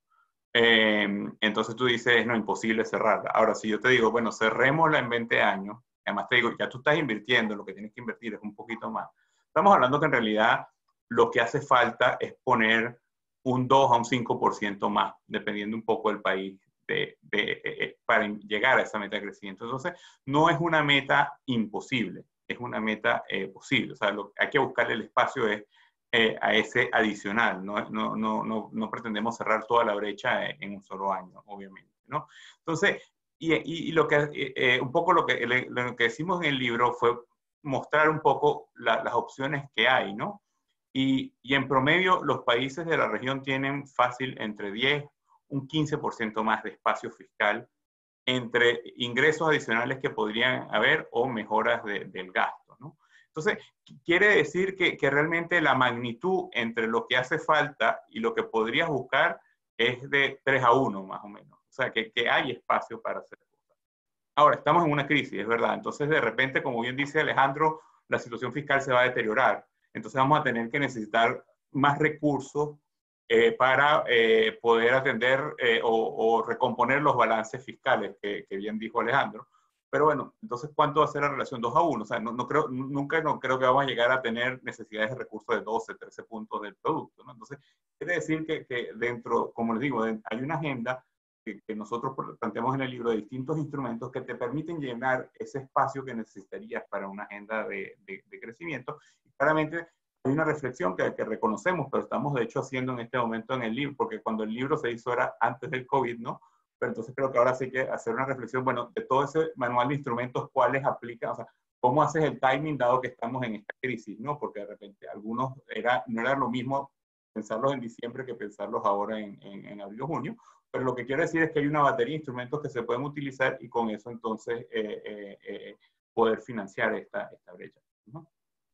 eh, entonces tú dices, no, imposible cerrarla. Ahora, si yo te digo, bueno, cerrémosla en veinte años, además te digo, ya tú estás invirtiendo, lo que tienes que invertir es un poquito más. Estamos hablando que en realidad lo que hace falta es poner un dos a un cinco por ciento más, dependiendo un poco del país, De, de, eh, para llegar a esa meta de crecimiento. Entonces, no es una meta imposible, es una meta eh, posible. O sea, lo que hay que buscarle el espacio es eh, a ese adicional. No, no, no, no, no pretendemos cerrar toda la brecha en un solo año, obviamente, ¿no? Entonces, y, y, y lo que, eh, un poco lo que, lo que decimos en el libro fue mostrar un poco la, las opciones que hay, ¿no? Y, y en promedio, los países de la región tienen fácil entre diez un quince por ciento más de espacio fiscal entre ingresos adicionales que podrían haber o mejoras de, del gasto, ¿no? Entonces, quiere decir que, que realmente la magnitud entre lo que hace falta y lo que podrías buscar es de tres a uno más o menos. O sea, que, que hay espacio para hacer cosas. Ahora, estamos en una crisis, es verdad. Entonces, de repente, como bien dice Alejandro, la situación fiscal se va a deteriorar. Entonces, vamos a tener que necesitar más recursos Eh, para eh, poder atender eh, o, o recomponer los balances fiscales que, que bien dijo Alejandro. Pero bueno, entonces, ¿cuánto va a ser la relación dos a uno? O sea, no, no creo, nunca no creo que vamos a llegar a tener necesidades de recursos de doce, trece puntos del producto, ¿no? Entonces, quiere decir que, que dentro, como les digo, hay una agenda que, que nosotros planteamos en el libro de distintos instrumentos que te permiten llenar ese espacio que necesitarías para una agenda de, de, de crecimiento. Y claramente, hay una reflexión que, que reconocemos, pero estamos de hecho haciendo en este momento en el libro, porque cuando el libro se hizo era antes del COVID, ¿no? Pero entonces creo que ahora sí hay que hacer una reflexión, bueno, de todo ese manual de instrumentos, cuáles aplican, o sea, cómo haces el timing dado que estamos en esta crisis, ¿no? Porque de repente algunos era, no era lo mismo pensarlos en diciembre que pensarlos ahora en, en, en abril o junio, pero lo que quiero decir es que hay una batería de instrumentos que se pueden utilizar y con eso entonces eh, eh, eh, poder financiar esta, esta brecha, ¿no?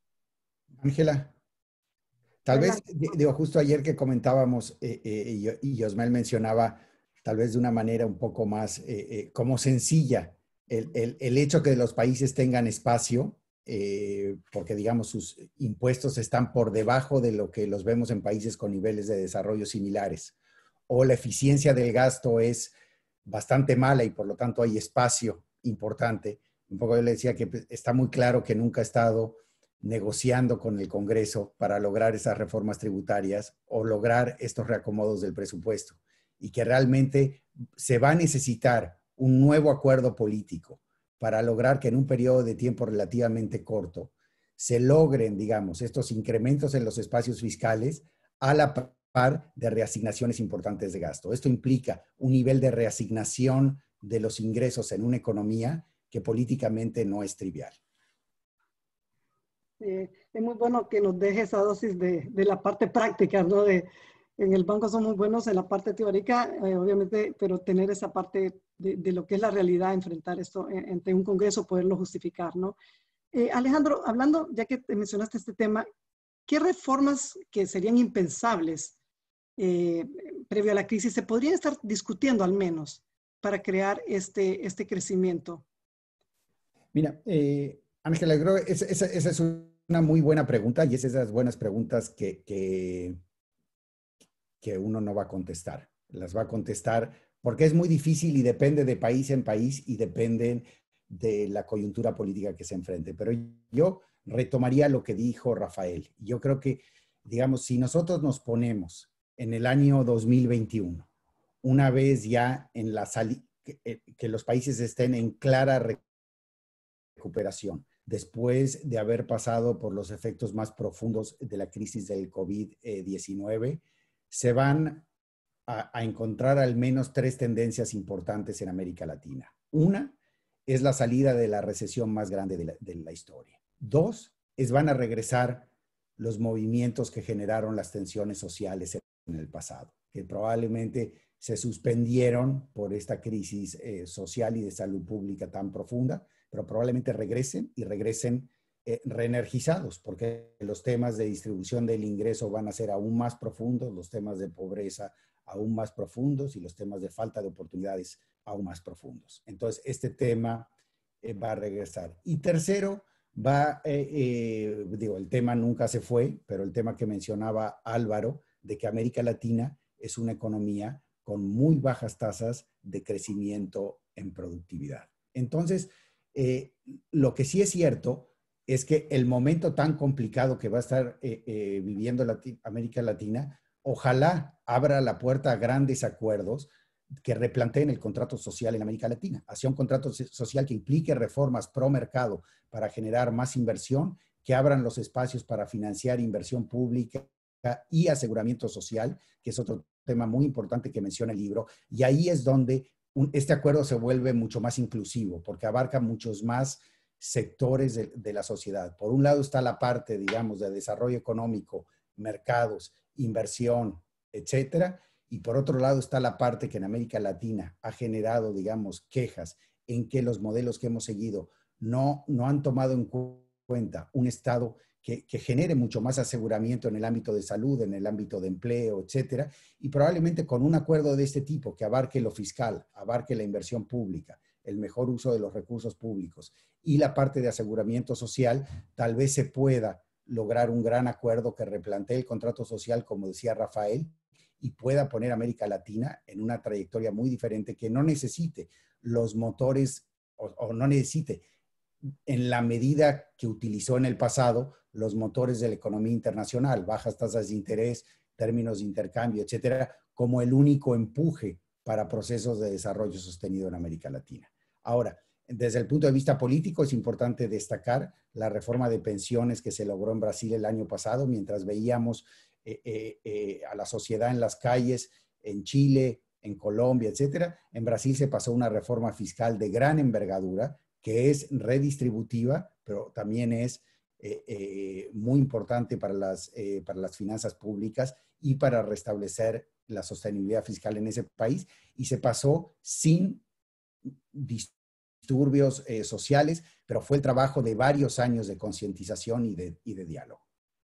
Ángela. Tal vez, digo, justo ayer que comentábamos eh, eh, y, y Osmel mencionaba, tal vez de una manera un poco más eh, eh, como sencilla, el, el, el hecho que los países tengan espacio, eh, porque digamos sus impuestos están por debajo de lo que los vemos en países con niveles de desarrollo similares, o la eficiencia del gasto es bastante mala y por lo tanto hay espacio importante. Un poco yo le decía que está muy claro que nunca ha estado negociando con el Congreso para lograr esas reformas tributarias o lograr estos reacomodos del presupuesto y que realmente se va a necesitar un nuevo acuerdo político para lograr que en un periodo de tiempo relativamente corto se logren, digamos, estos incrementos en los espacios fiscales a la par de reasignaciones importantes de gasto. Esto implica un nivel de reasignación de los ingresos en una economía que políticamente no es trivial. Eh, es muy bueno que nos deje esa dosis de, de la parte práctica, ¿no? De, en el banco somos buenos en la parte teórica, eh, obviamente, pero tener esa parte de, de lo que es la realidad, enfrentar esto ante un congreso, poderlo justificar, ¿no? Eh, Alejandro, hablando, ya que te mencionaste este tema, ¿qué reformas que serían impensables eh, previo a la crisis se podrían estar discutiendo al menos para crear este, este crecimiento? Mira, eh, Ángela, creo que esa, esa, esa es una muy buena pregunta y es esas buenas preguntas que, que, que uno no va a contestar. Las va a contestar porque es muy difícil y depende de país en país y depende de la coyuntura política que se enfrente. Pero yo retomaría lo que dijo Rafael. Yo creo que, digamos, si nosotros nos ponemos en el año dos mil veintiuno, una vez ya en la salida, que, que los países estén en clara recuperación, después de haber pasado por los efectos más profundos de la crisis del COVID diecinueve, se van a, a encontrar al menos tres tendencias importantes en América Latina. Una es la salida de la recesión más grande de la, de la historia. Dos, es van a regresar los movimientos que generaron las tensiones sociales en el pasado, que probablemente se suspendieron por esta crisis eh, social y de salud pública tan profunda, pero probablemente regresen y regresen eh, reenergizados, porque los temas de distribución del ingreso van a ser aún más profundos, los temas de pobreza aún más profundos y los temas de falta de oportunidades aún más profundos. Entonces, este tema eh, va a regresar. Y tercero, va, eh, eh, digo, el tema nunca se fue, pero el tema que mencionaba Álvaro, de que América Latina es una economía con muy bajas tasas de crecimiento en productividad. Entonces, eh, lo que sí es cierto es que el momento tan complicado que va a estar eh, eh, viviendo Lati- América Latina, ojalá abra la puerta a grandes acuerdos que replanteen el contrato social en América Latina, hacia un contrato social que implique reformas pro mercado para generar más inversión, que abran los espacios para financiar inversión pública y aseguramiento social, que es otro tema muy importante que menciona el libro, y ahí es donde un, este acuerdo se vuelve mucho más inclusivo, porque abarca muchos más sectores de, de la sociedad. Por un lado está la parte, digamos, de desarrollo económico, mercados, inversión, etcétera, y por otro lado está la parte que en América Latina ha generado, digamos, quejas en que los modelos que hemos seguido no, no han tomado en cuenta un Estado que, que genere mucho más aseguramiento en el ámbito de salud, en el ámbito de empleo, etcétera, y probablemente con un acuerdo de este tipo que abarque lo fiscal, abarque la inversión pública, el mejor uso de los recursos públicos y la parte de aseguramiento social, tal vez se pueda lograr un gran acuerdo que replantee el contrato social, como decía Rafael, y pueda poner a América Latina en una trayectoria muy diferente que no necesite los motores o, o no necesite en la medida que utilizó en el pasado los motores de la economía internacional, bajas tasas de interés, términos de intercambio, etcétera, como el único empuje para procesos de desarrollo sostenido en América Latina. Ahora, desde el punto de vista político, es importante destacar la reforma de pensiones que se logró en Brasil el año pasado, mientras veíamos eh, eh, eh, a la sociedad en las calles, en Chile, en Colombia, etcétera. En Brasil se pasó una reforma fiscal de gran envergadura, que es redistributiva, pero también es eh, eh, muy importante para las, eh, para las finanzas públicas y para restablecer la sostenibilidad fiscal en ese país, y se pasó sin disturbios eh, sociales, pero fue el trabajo de varios años de concientización y de, y de diálogo.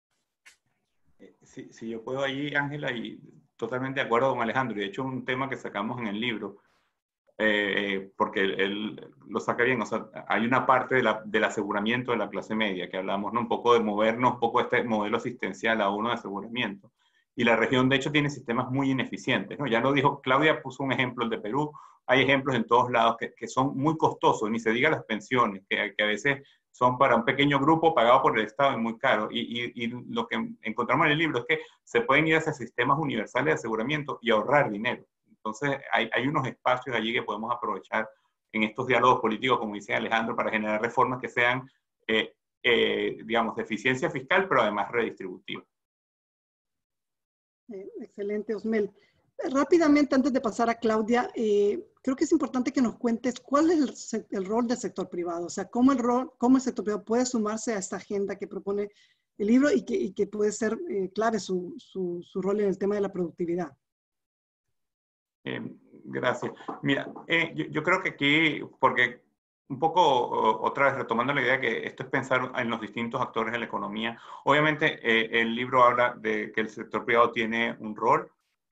Si, si yo puedo allí, Ángela, y totalmente de acuerdo con Alejandro, y de hecho un tema que sacamos en el libro, Eh, porque él, él lo saca bien, o sea, hay una parte de la, del aseguramiento de la clase media, que hablamos, ¿no? Un poco de movernos, un poco de este modelo asistencial a uno de aseguramiento. Y la región, de hecho, tiene sistemas muy ineficientes, ¿no? Ya lo dijo, Claudia puso un ejemplo, el de Perú, hay ejemplos en todos lados que, que son muy costosos, ni se diga las pensiones, que, que a veces son para un pequeño grupo pagado por el Estado y muy caro. Y, y, y lo que encontramos en el libro es que se pueden ir hacia sistemas universales de aseguramiento y ahorrar dinero. Entonces, hay, hay unos espacios allí que podemos aprovechar en estos diálogos políticos, como dice Alejandro, para generar reformas que sean, eh, eh, digamos, de eficiencia fiscal, pero además redistributivas. Eh, excelente, Osmel. Rápidamente, antes de pasar a Claudia, eh, creo que es importante que nos cuentes cuál es el, el rol del sector privado, o sea, cómo el, rol, cómo el sector privado puede sumarse a esta agenda que propone el libro y que, y que puede ser eh, clave su, su, su rol en el tema de la productividad. Eh, gracias. Mira, eh, yo, yo creo que aquí, porque un poco, otra vez retomando la idea que esto es pensar en los distintos actores de la economía, obviamente eh, el libro habla de que el sector privado tiene un rol,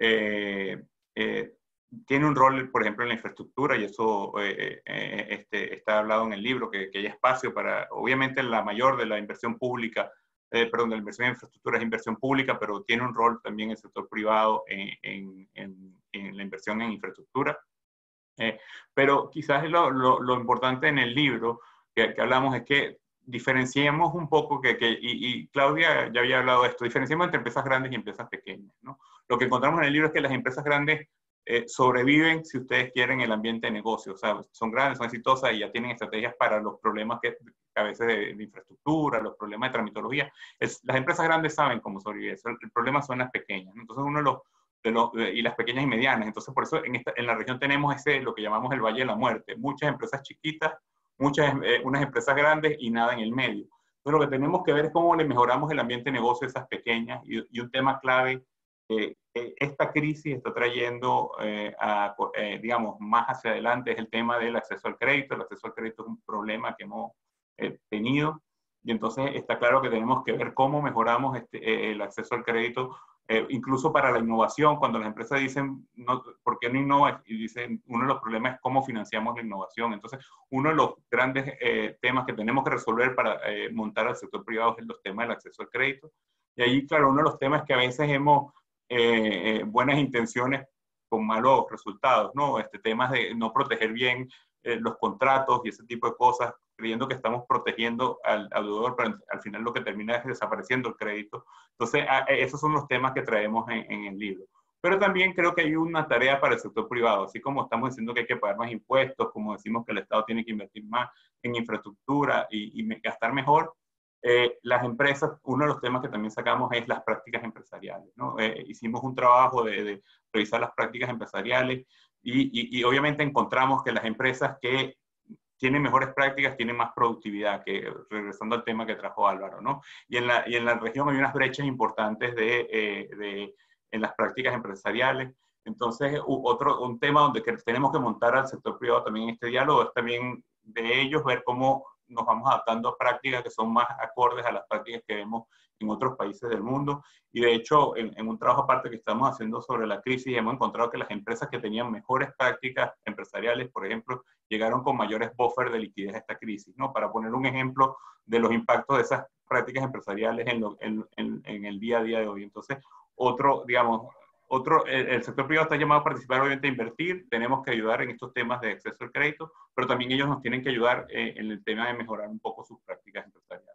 eh, eh, tiene un rol, por ejemplo, en la infraestructura, y eso eh, eh, este, está hablado en el libro, que, que hay espacio para, obviamente la mayor de la inversión pública, eh, perdón, de la inversión en infraestructura es inversión pública, pero tiene un rol también el sector privado en, en, en, en la inversión en infraestructura. Eh, pero quizás lo, lo, lo importante en el libro que, que hablamos es que diferenciemos un poco, que, que, y, y Claudia ya había hablado de esto, diferenciemos entre empresas grandes y empresas pequeñas, ¿no? Lo que encontramos en el libro es que las empresas grandes eh, sobreviven, si ustedes quieren, el ambiente de negocio. O sea, son grandes, son exitosas y ya tienen estrategias para los problemas que a veces de, de infraestructura, los problemas de tramitología. Es, las empresas grandes saben cómo sobrevivir. El, el problema son las pequeñas, ¿no? Entonces, uno de los, de los de, y las pequeñas y medianas. Entonces, por eso en, esta, en la región tenemos ese, lo que llamamos el Valle de la Muerte. Muchas empresas chiquitas, muchas, eh, unas empresas grandes y nada en el medio. Entonces, lo que tenemos que ver es cómo le mejoramos el ambiente de negocio a esas pequeñas, y, y un tema clave, eh, eh, esta crisis está trayendo, eh, a, eh, digamos, más hacia adelante, es el tema del acceso al crédito. El acceso al crédito es un problema que hemos eh, tenido, y entonces está claro que tenemos que ver cómo mejoramos este, eh, el acceso al crédito, eh, incluso para la innovación. Cuando las empresas dicen, no, ¿por qué no innovas? Y dicen, uno de los problemas es cómo financiamos la innovación. Entonces, uno de los grandes eh, temas que tenemos que resolver para eh, montar al sector privado es los temas del acceso al crédito. Y ahí, claro, uno de los temas que a veces hemos, eh, eh, buenas intenciones con malos resultados, ¿no? Este, temas de no proteger bien eh, los contratos y ese tipo de cosas, creyendo que estamos protegiendo al, al deudor, pero al final lo que termina es desapareciendo el crédito. Entonces, a, esos son los temas que traemos en, en el libro. Pero también creo que hay una tarea para el sector privado, así como estamos diciendo que hay que pagar más impuestos, como decimos que el Estado tiene que invertir más en infraestructura y, y gastar mejor. Eh, las empresas, uno de los temas que también sacamos es las prácticas empresariales, ¿no? Eh, hicimos un trabajo de, de revisar las prácticas empresariales y, y, y obviamente encontramos que las empresas que tienen mejores prácticas tienen más productividad, que regresando al tema que trajo Álvaro, ¿no? Y en la, y en la región hay unas brechas importantes de, eh, de, en las prácticas empresariales. Entonces, otro, un tema donde que tenemos que montar al sector privado también en este diálogo es también de ellos ver cómo nos vamos adaptando a prácticas que son más acordes a las prácticas que vemos en otros países del mundo. Y de hecho, en, en un trabajo aparte que estamos haciendo sobre la crisis, hemos encontrado que las empresas que tenían mejores prácticas empresariales, por ejemplo, llegaron con mayores buffers de liquidez a esta crisis, ¿no? Para poner un ejemplo de los impactos de esas prácticas empresariales en, lo, en, en, en el día a día de hoy. Entonces, otro, digamos, Otro, el, el sector privado está llamado a participar, obviamente, a invertir. Tenemos que ayudar en estos temas de acceso al crédito, pero también ellos nos tienen que ayudar eh, en el tema de mejorar un poco sus prácticas empresariales.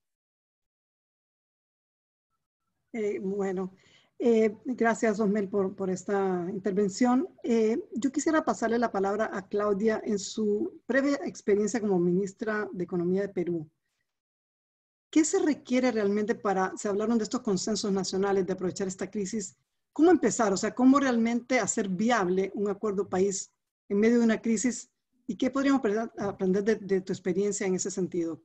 Eh, bueno, eh, gracias, Osmel, por, por esta intervención. Eh, yo quisiera pasarle la palabra a Claudia en su breve experiencia como ministra de Economía de Perú. ¿Qué se requiere realmente para, se hablaron de estos consensos nacionales, de aprovechar esta crisis? ¿Cómo empezar? O sea, ¿cómo realmente hacer viable un acuerdo país en medio de una crisis? ¿Y qué podríamos aprender de, de tu experiencia en ese sentido?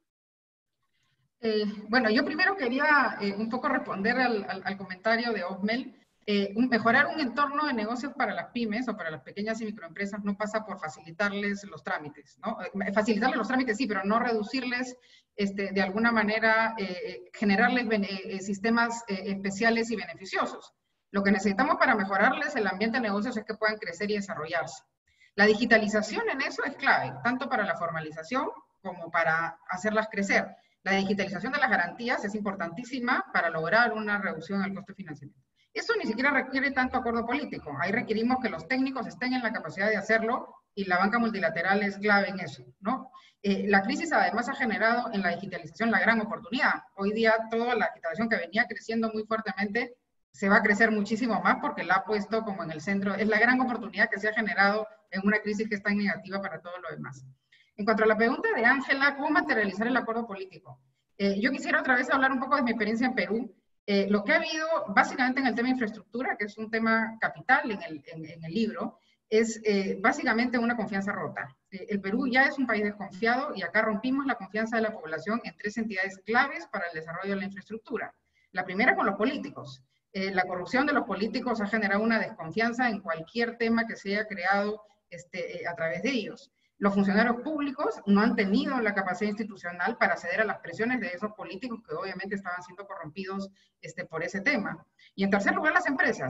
Eh, bueno, yo primero quería eh, un poco responder al, al, al comentario de Osmel. Eh, un, mejorar un entorno de negocios para las pymes o para las pequeñas y microempresas no pasa por facilitarles los trámites, ¿no? Eh, facilitarles los trámites sí, pero no reducirles, este, de alguna manera, eh, generarles eh, sistemas eh, especiales y beneficiosos. Lo que necesitamos para mejorarles el ambiente de negocios es que puedan crecer y desarrollarse. La digitalización en eso es clave, tanto para la formalización como para hacerlas crecer. La digitalización de las garantías es importantísima para lograr una reducción del costo de financiamiento. Eso ni siquiera requiere tanto acuerdo político. Ahí requerimos que los técnicos estén en la capacidad de hacerlo y la banca multilateral es clave en eso, ¿no? Eh, la crisis además ha generado en la digitalización la gran oportunidad. Hoy día toda la digitalización que venía creciendo muy fuertemente se va a crecer muchísimo más porque la ha puesto como en el centro. Es la gran oportunidad que se ha generado en una crisis que es tan negativa para todo lo demás. En cuanto a la pregunta de Ángela, ¿cómo materializar el acuerdo político? Eh, yo quisiera otra vez hablar un poco de mi experiencia en Perú. Eh, lo que ha habido, básicamente en el tema de infraestructura, que es un tema capital en el, en, en el libro, es eh, básicamente una confianza rota. Eh, el Perú ya es un país desconfiado y acá rompimos la confianza de la población en tres entidades claves para el desarrollo de la infraestructura. La primera con los políticos. Eh, la corrupción de los políticos ha generado una desconfianza en cualquier tema que se haya creado este, eh, a través de ellos. Los funcionarios públicos no han tenido la capacidad institucional para ceder a las presiones de esos políticos que obviamente estaban siendo corrompidos este, por ese tema. Y en tercer lugar, las empresas.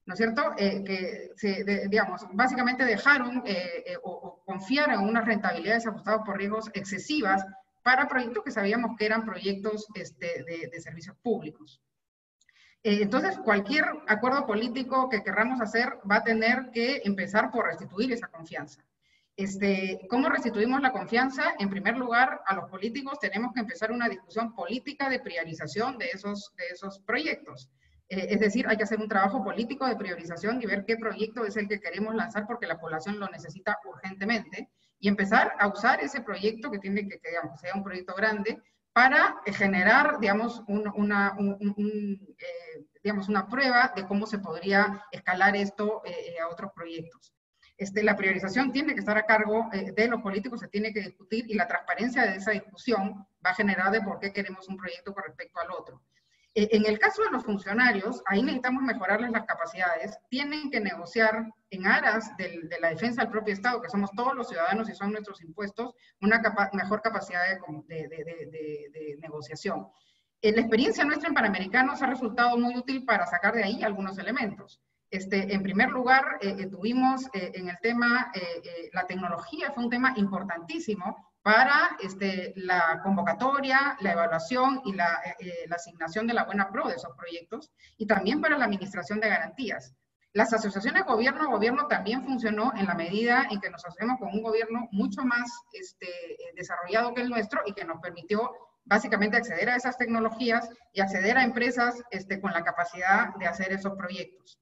¿no es cierto? Eh, que, se, de, digamos, básicamente dejaron eh, eh, o, o confiaron en unas rentabilidades ajustadas por riesgos excesivas para proyectos que sabíamos que eran proyectos este, de, de servicios públicos. Eh, entonces, cualquier acuerdo político que querramos hacer va a tener que empezar por restituir esa confianza. Este, ¿Cómo restituimos la confianza? En primer lugar, a los políticos tenemos que empezar una discusión política de priorización de esos, de esos proyectos. Eh, es decir, hay que hacer un trabajo político de priorización y ver qué proyecto es el que queremos lanzar porque la población lo necesita urgentemente y empezar a usar ese proyecto que tiene que, que digamos, sea un proyecto grande para generar, digamos, un, una, un, un, eh, digamos, una prueba de cómo se podría escalar esto eh, a otros proyectos. Este, la priorización tiene que estar a cargo eh, de los políticos, se tiene que discutir y la transparencia de esa discusión va a generar de por qué queremos un proyecto con respecto al otro. Eh, en el caso de los funcionarios, ahí necesitamos mejorarles las capacidades, tienen que negociar en aras del, de la defensa del propio Estado, que somos todos los ciudadanos y son nuestros impuestos, una capa mejor capacidad de, de, de, de, de negociación. Eh, la experiencia nuestra en Panamericanos ha resultado muy útil para sacar de ahí algunos elementos. Este, en primer lugar, eh, tuvimos eh, en el tema, eh, eh, la tecnología fue un tema importantísimo para este, la convocatoria, la evaluación y la, eh, la asignación de la buena pro de esos proyectos, y también para la administración de garantías. Las asociaciones gobierno a gobierno también funcionó en la medida en que nos asociamos con un gobierno mucho más este, desarrollado que el nuestro y que nos permitió básicamente acceder a esas tecnologías y acceder a empresas este, con la capacidad de hacer esos proyectos.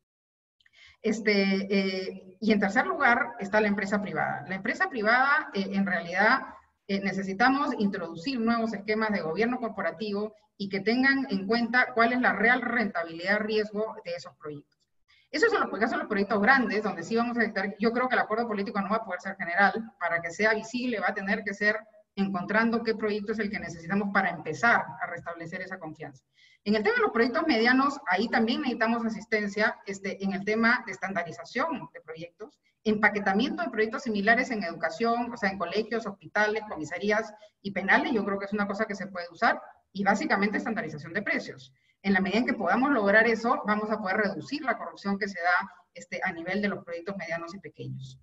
Este, eh, y en tercer lugar está la empresa privada. La empresa privada, eh, en realidad, eh, necesitamos introducir nuevos esquemas de gobierno corporativo y que tengan en cuenta cuál es la real rentabilidad-riesgo de esos proyectos. Esos son los, son los proyectos grandes, donde sí vamos a dictar. Yo creo que el acuerdo político no va a poder ser general. Para que sea visible va a tener que ser encontrando qué proyecto es el que necesitamos para empezar a restablecer esa confianza. En el tema de los proyectos medianos, ahí también necesitamos asistencia este, en el tema de estandarización de proyectos, empaquetamiento de proyectos similares en educación, o sea, en colegios, hospitales, comisarías y penales, yo creo que es una cosa que se puede usar, y básicamente estandarización de precios. En la medida en que podamos lograr eso, vamos a poder reducir la corrupción que se da este, a nivel de los proyectos medianos y pequeños.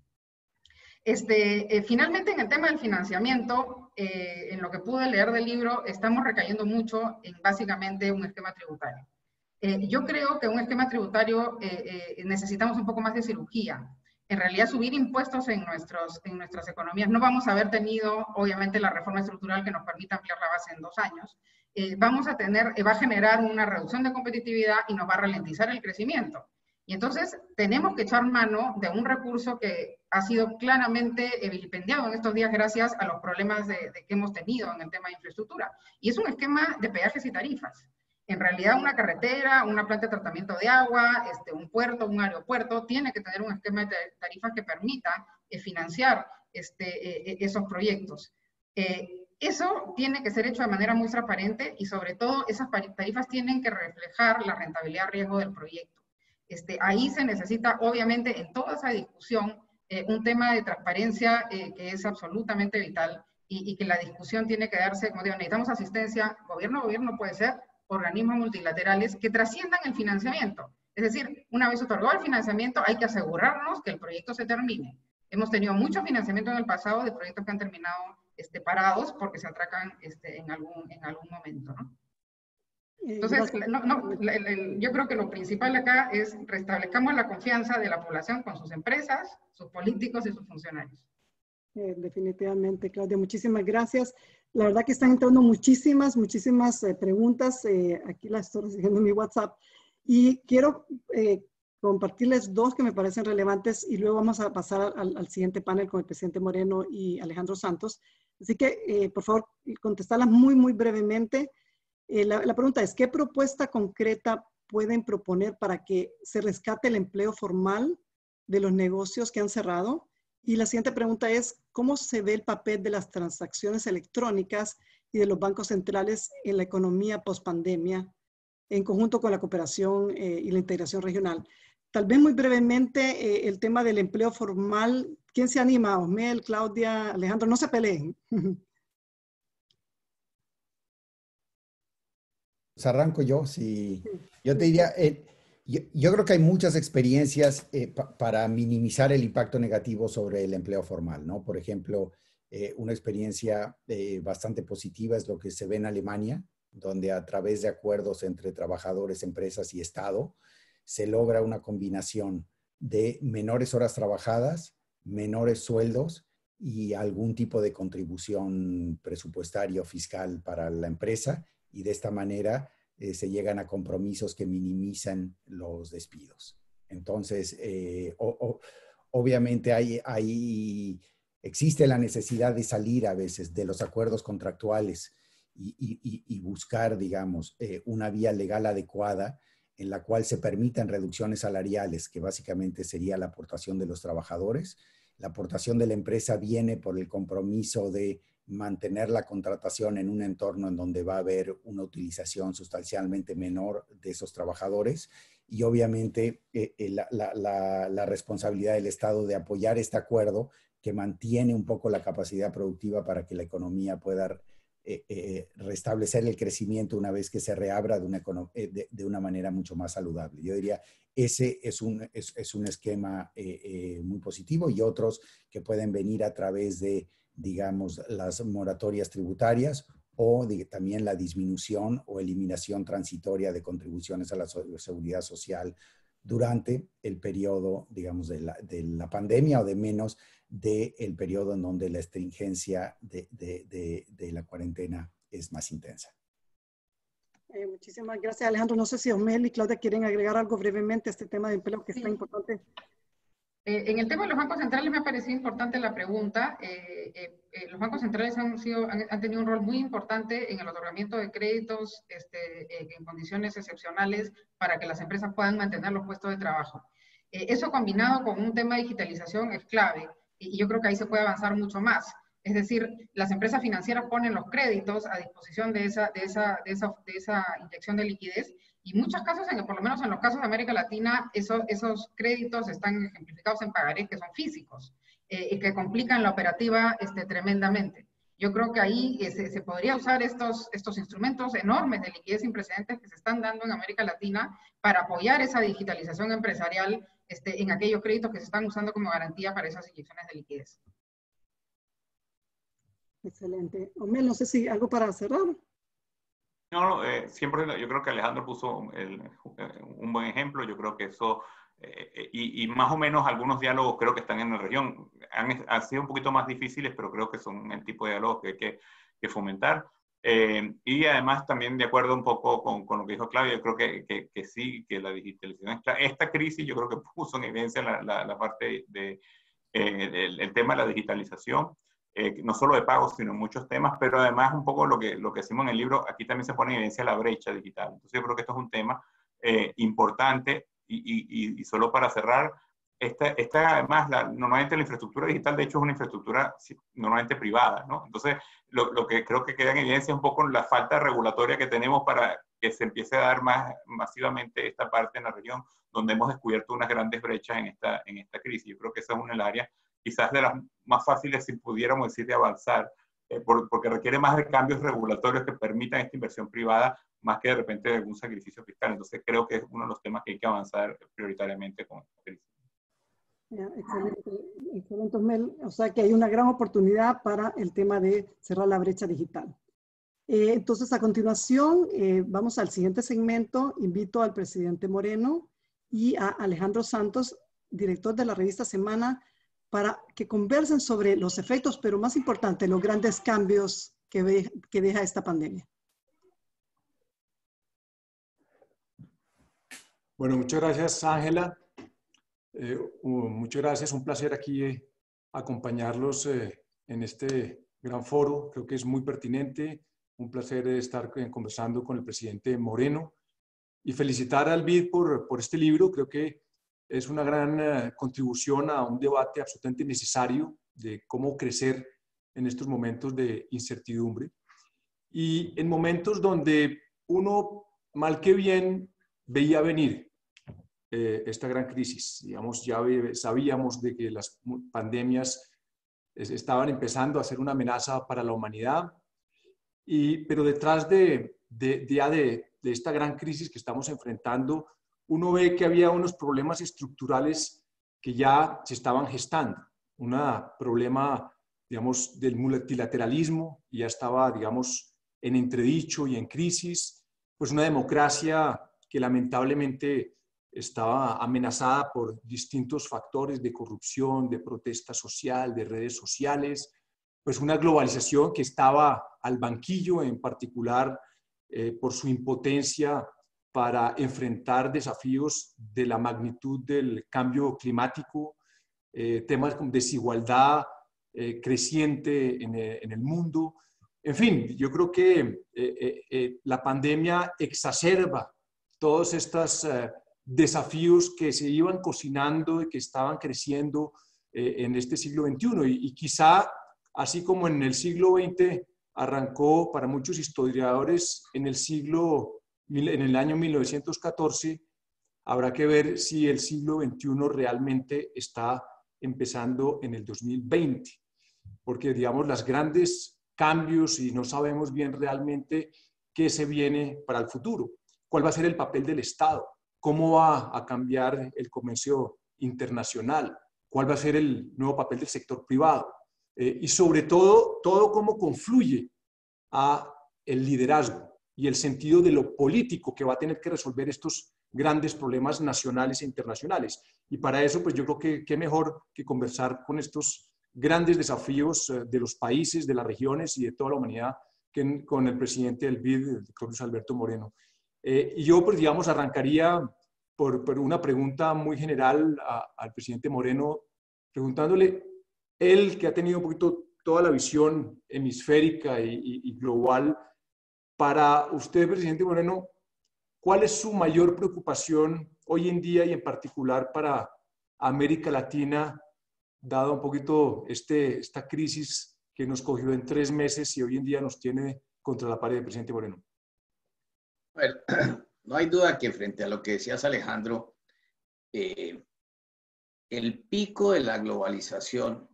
Este, eh, finalmente, en el tema del financiamiento, eh, en lo que pude leer del libro, estamos recayendo mucho en básicamente un esquema tributario. Eh, yo creo que un esquema tributario eh, eh, necesitamos un poco más de cirugía. En realidad, subir impuestos en, nuestros, en nuestras economías, no vamos a haber tenido, obviamente, la reforma estructural que nos permita ampliar la base en dos años. Eh, vamos a tener, eh, va a generar una reducción de competitividad y nos va a ralentizar el crecimiento. Y entonces tenemos que echar mano de un recurso que ha sido claramente vilipendiado en estos días gracias a los problemas de, de que hemos tenido en el tema de infraestructura. Y es un esquema de peajes y tarifas. En realidad una carretera, una planta de tratamiento de agua, este, un puerto, un aeropuerto, tiene que tener un esquema de tarifas que permita eh, financiar este, eh, esos proyectos. Eh, eso tiene que ser hecho de manera muy transparente y sobre todo esas tarifas tienen que reflejar la rentabilidad-riesgo del proyecto. Este, ahí se necesita, obviamente, en toda esa discusión, eh, un tema de transparencia eh, que es absolutamente vital y, y que la discusión tiene que darse, como digo, necesitamos asistencia, gobierno a gobierno puede ser, organismos multilaterales que trasciendan el financiamiento. Es decir, una vez otorgado el financiamiento, hay que asegurarnos que el proyecto se termine. Hemos tenido mucho financiamiento en el pasado de proyectos que han terminado este, parados porque se atracan este, en, algún, en algún momento, ¿no? Entonces, no, no, el, el, yo creo que lo principal acá es restablezcamos la confianza de la población con sus empresas, sus políticos y sus funcionarios. Eh, definitivamente, Claudia, muchísimas gracias. La verdad que están entrando muchísimas, muchísimas eh, preguntas. Eh, aquí las estoy recibiendo en mi WhatsApp. Y quiero eh, compartirles dos que me parecen relevantes y luego vamos a pasar al, al siguiente panel con el presidente Moreno y Alejandro Santos. Así que, eh, por favor, contestarlas muy, muy brevemente. Eh, la, la pregunta es, ¿qué propuesta concreta pueden proponer para que se rescate el empleo formal de los negocios que han cerrado? Y la siguiente pregunta es, ¿cómo se ve el papel de las transacciones electrónicas y de los bancos centrales en la economía post-pandemia, en conjunto con la cooperación eh, y la integración regional? Tal vez muy brevemente eh, el tema del empleo formal. ¿Quién se anima? Osmel, Claudia, Alejandro, no se peleen. Pues arranco yo, si yo te diría, eh, Yo, yo creo que hay muchas experiencias eh, pa, para minimizar el impacto negativo sobre el empleo formal, ¿no? Por ejemplo, eh, una experiencia eh, bastante positiva es lo que se ve en Alemania, donde a través de acuerdos entre trabajadores, empresas y Estado, se logra una combinación de menores horas trabajadas, menores sueldos y algún tipo de contribución presupuestaria o fiscal para la empresa, y de esta manera eh, se llegan a compromisos que minimizan los despidos. Entonces, eh, o, o, obviamente hay, hay, existe la necesidad de salir a veces de los acuerdos contractuales y, y, y buscar, digamos, eh, una vía legal adecuada en la cual se permitan reducciones salariales, que básicamente sería la aportación de los trabajadores. La aportación de la empresa viene por el compromiso de mantener la contratación en un entorno en donde va a haber una utilización sustancialmente menor de esos trabajadores, y obviamente eh, la, la, la, la responsabilidad del Estado de apoyar este acuerdo que mantiene un poco la capacidad productiva para que la economía pueda eh, eh, restablecer el crecimiento una vez que se reabra de una, eh, de, de una manera mucho más saludable. Yo diría, ese es un, es, es un esquema eh, eh, muy positivo, y otros que pueden venir a través de, digamos, las moratorias tributarias o de, también la disminución o eliminación transitoria de contribuciones a la seguridad social durante el periodo, digamos, de la, de la pandemia, o de menos del periodo en donde la estringencia de, de, de, de la cuarentena es más intensa. Eh, muchísimas gracias, Alejandro. No sé si Osmel y Claudia quieren agregar algo brevemente a este tema de empleo que sí. Está importante. Eh, en el tema de los bancos centrales me ha parecido importante la pregunta. Eh, eh, eh, los bancos centrales han, sido, han, han tenido un rol muy importante en el otorgamiento de créditos este, eh, en condiciones excepcionales para que las empresas puedan mantener los puestos de trabajo. Eh, eso combinado con un tema de digitalización es clave, y, y yo creo que ahí se puede avanzar mucho más. Es decir, las empresas financieras ponen los créditos a disposición de esa, de esa, de esa, de esa inyección de liquidez, y muchos casos, en, por lo menos en los casos de América Latina, eso, esos créditos están ejemplificados en pagarés que son físicos eh, y que complican la operativa este, tremendamente. Yo creo que ahí eh, se, se podría usar estos, estos instrumentos enormes de liquidez sin precedentes que se están dando en América Latina para apoyar esa digitalización empresarial este, en aquellos créditos que se están usando como garantía para esas inyecciones de liquidez. Excelente. Osmel, no sé si algo para cerrar. No, no eh, siempre yo creo que Alejandro puso el, un buen ejemplo. Yo creo que eso, eh, y, y más o menos algunos diálogos creo que están en la región. Han, han sido un poquito más difíciles, pero creo que son el tipo de diálogos que hay que, que fomentar. Eh, y además también de acuerdo un poco con, con lo que dijo Claudia, yo creo que, que, que sí, que la digitalización, esta, esta crisis yo creo que puso en evidencia la, la, la parte de, eh, del el tema de la digitalización. Eh, no solo de pagos, sino muchos temas, pero además un poco lo que, lo que decimos en el libro, aquí también se pone en evidencia la brecha digital. Entonces yo creo que esto es un tema eh, importante, y, y, y solo para cerrar, esta, esta además, la, normalmente la infraestructura digital de hecho es una infraestructura normalmente privada, ¿no? Entonces lo, lo que creo que queda en evidencia es un poco la falta regulatoria que tenemos para que se empiece a dar más masivamente esta parte en la región, donde hemos descubierto unas grandes brechas en esta, en esta crisis. Yo creo que esa es una del área quizás de las más fáciles, si pudiéramos decir, de avanzar, eh, por, porque requiere más de cambios regulatorios que permitan esta inversión privada, más que de repente de algún sacrificio fiscal. Entonces creo que es uno de los temas que hay que avanzar prioritariamente con esta crisis. Yeah, excelente, excelente, Osmel. O sea que hay una gran oportunidad para el tema de cerrar la brecha digital. Eh, entonces, a continuación, eh, vamos al siguiente segmento. Invito al presidente Moreno y a Alejandro Santos, director de la revista Semana, para que conversen sobre los efectos, pero más importante, los grandes cambios que, ve, que deja esta pandemia. Bueno, muchas gracias, Ángela. Eh, uh, muchas gracias, un placer aquí eh, acompañarlos eh, en este gran foro. Creo que es muy pertinente, un placer estar eh, conversando con el presidente Moreno, y felicitar al B I D por, por este libro. Creo que es una gran uh, contribución a un debate absolutamente necesario de cómo crecer en estos momentos de incertidumbre. Y en momentos donde uno, mal que bien, veía venir eh, esta gran crisis. Digamos, ya sabíamos de que las pandemias estaban empezando a ser una amenaza para la humanidad, y, pero detrás de, de, de, de, de esta gran crisis que estamos enfrentando, uno ve que había unos problemas estructurales que ya se estaban gestando. Un problema, digamos, del multilateralismo, ya estaba, digamos, en entredicho y en crisis, pues una democracia que lamentablemente estaba amenazada por distintos factores de corrupción, de protesta social, de redes sociales, pues una globalización que estaba al banquillo, en particular eh, por su impotencia para enfrentar desafíos de la magnitud del cambio climático, eh, temas como desigualdad eh, creciente en el, en el mundo. En fin, yo creo que eh, eh, eh, la pandemia exacerba todos estos eh, desafíos que se iban cocinando y que estaban creciendo eh, en este siglo veintiuno. Y, y quizá, así como en el siglo veinte arrancó para muchos historiadores en el siglo, en el año mil novecientos catorce, habrá que ver si el siglo veintiuno realmente está empezando en el dos mil veinte. Porque, digamos, los grandes cambios y no sabemos bien realmente qué se viene para el futuro. ¿Cuál va a ser el papel del Estado? ¿Cómo va a cambiar el comercio internacional? ¿Cuál va a ser el nuevo papel del sector privado? Eh, y sobre todo, todo cómo confluye a el liderazgo y el sentido de lo político que va a tener que resolver estos grandes problemas nacionales e internacionales. Y para eso, pues yo creo que qué mejor que conversar con estos grandes desafíos eh, de los países, de las regiones y de toda la humanidad que con el presidente del B I D, el doctor Luis Alberto Moreno. Eh, y yo, pues, digamos, arrancaría por, por una pregunta muy general a, al presidente Moreno, preguntándole, él que ha tenido un poquito toda la visión hemisférica y, y, y global, para usted, presidente Moreno, ¿cuál es su mayor preocupación hoy en día y en particular para América Latina, dado un poquito este, esta crisis que nos cogió en tres meses y hoy en día nos tiene contra la pared, presidente Moreno? Bueno, no hay duda que frente a lo que decías, Alejandro, eh, el pico de la globalización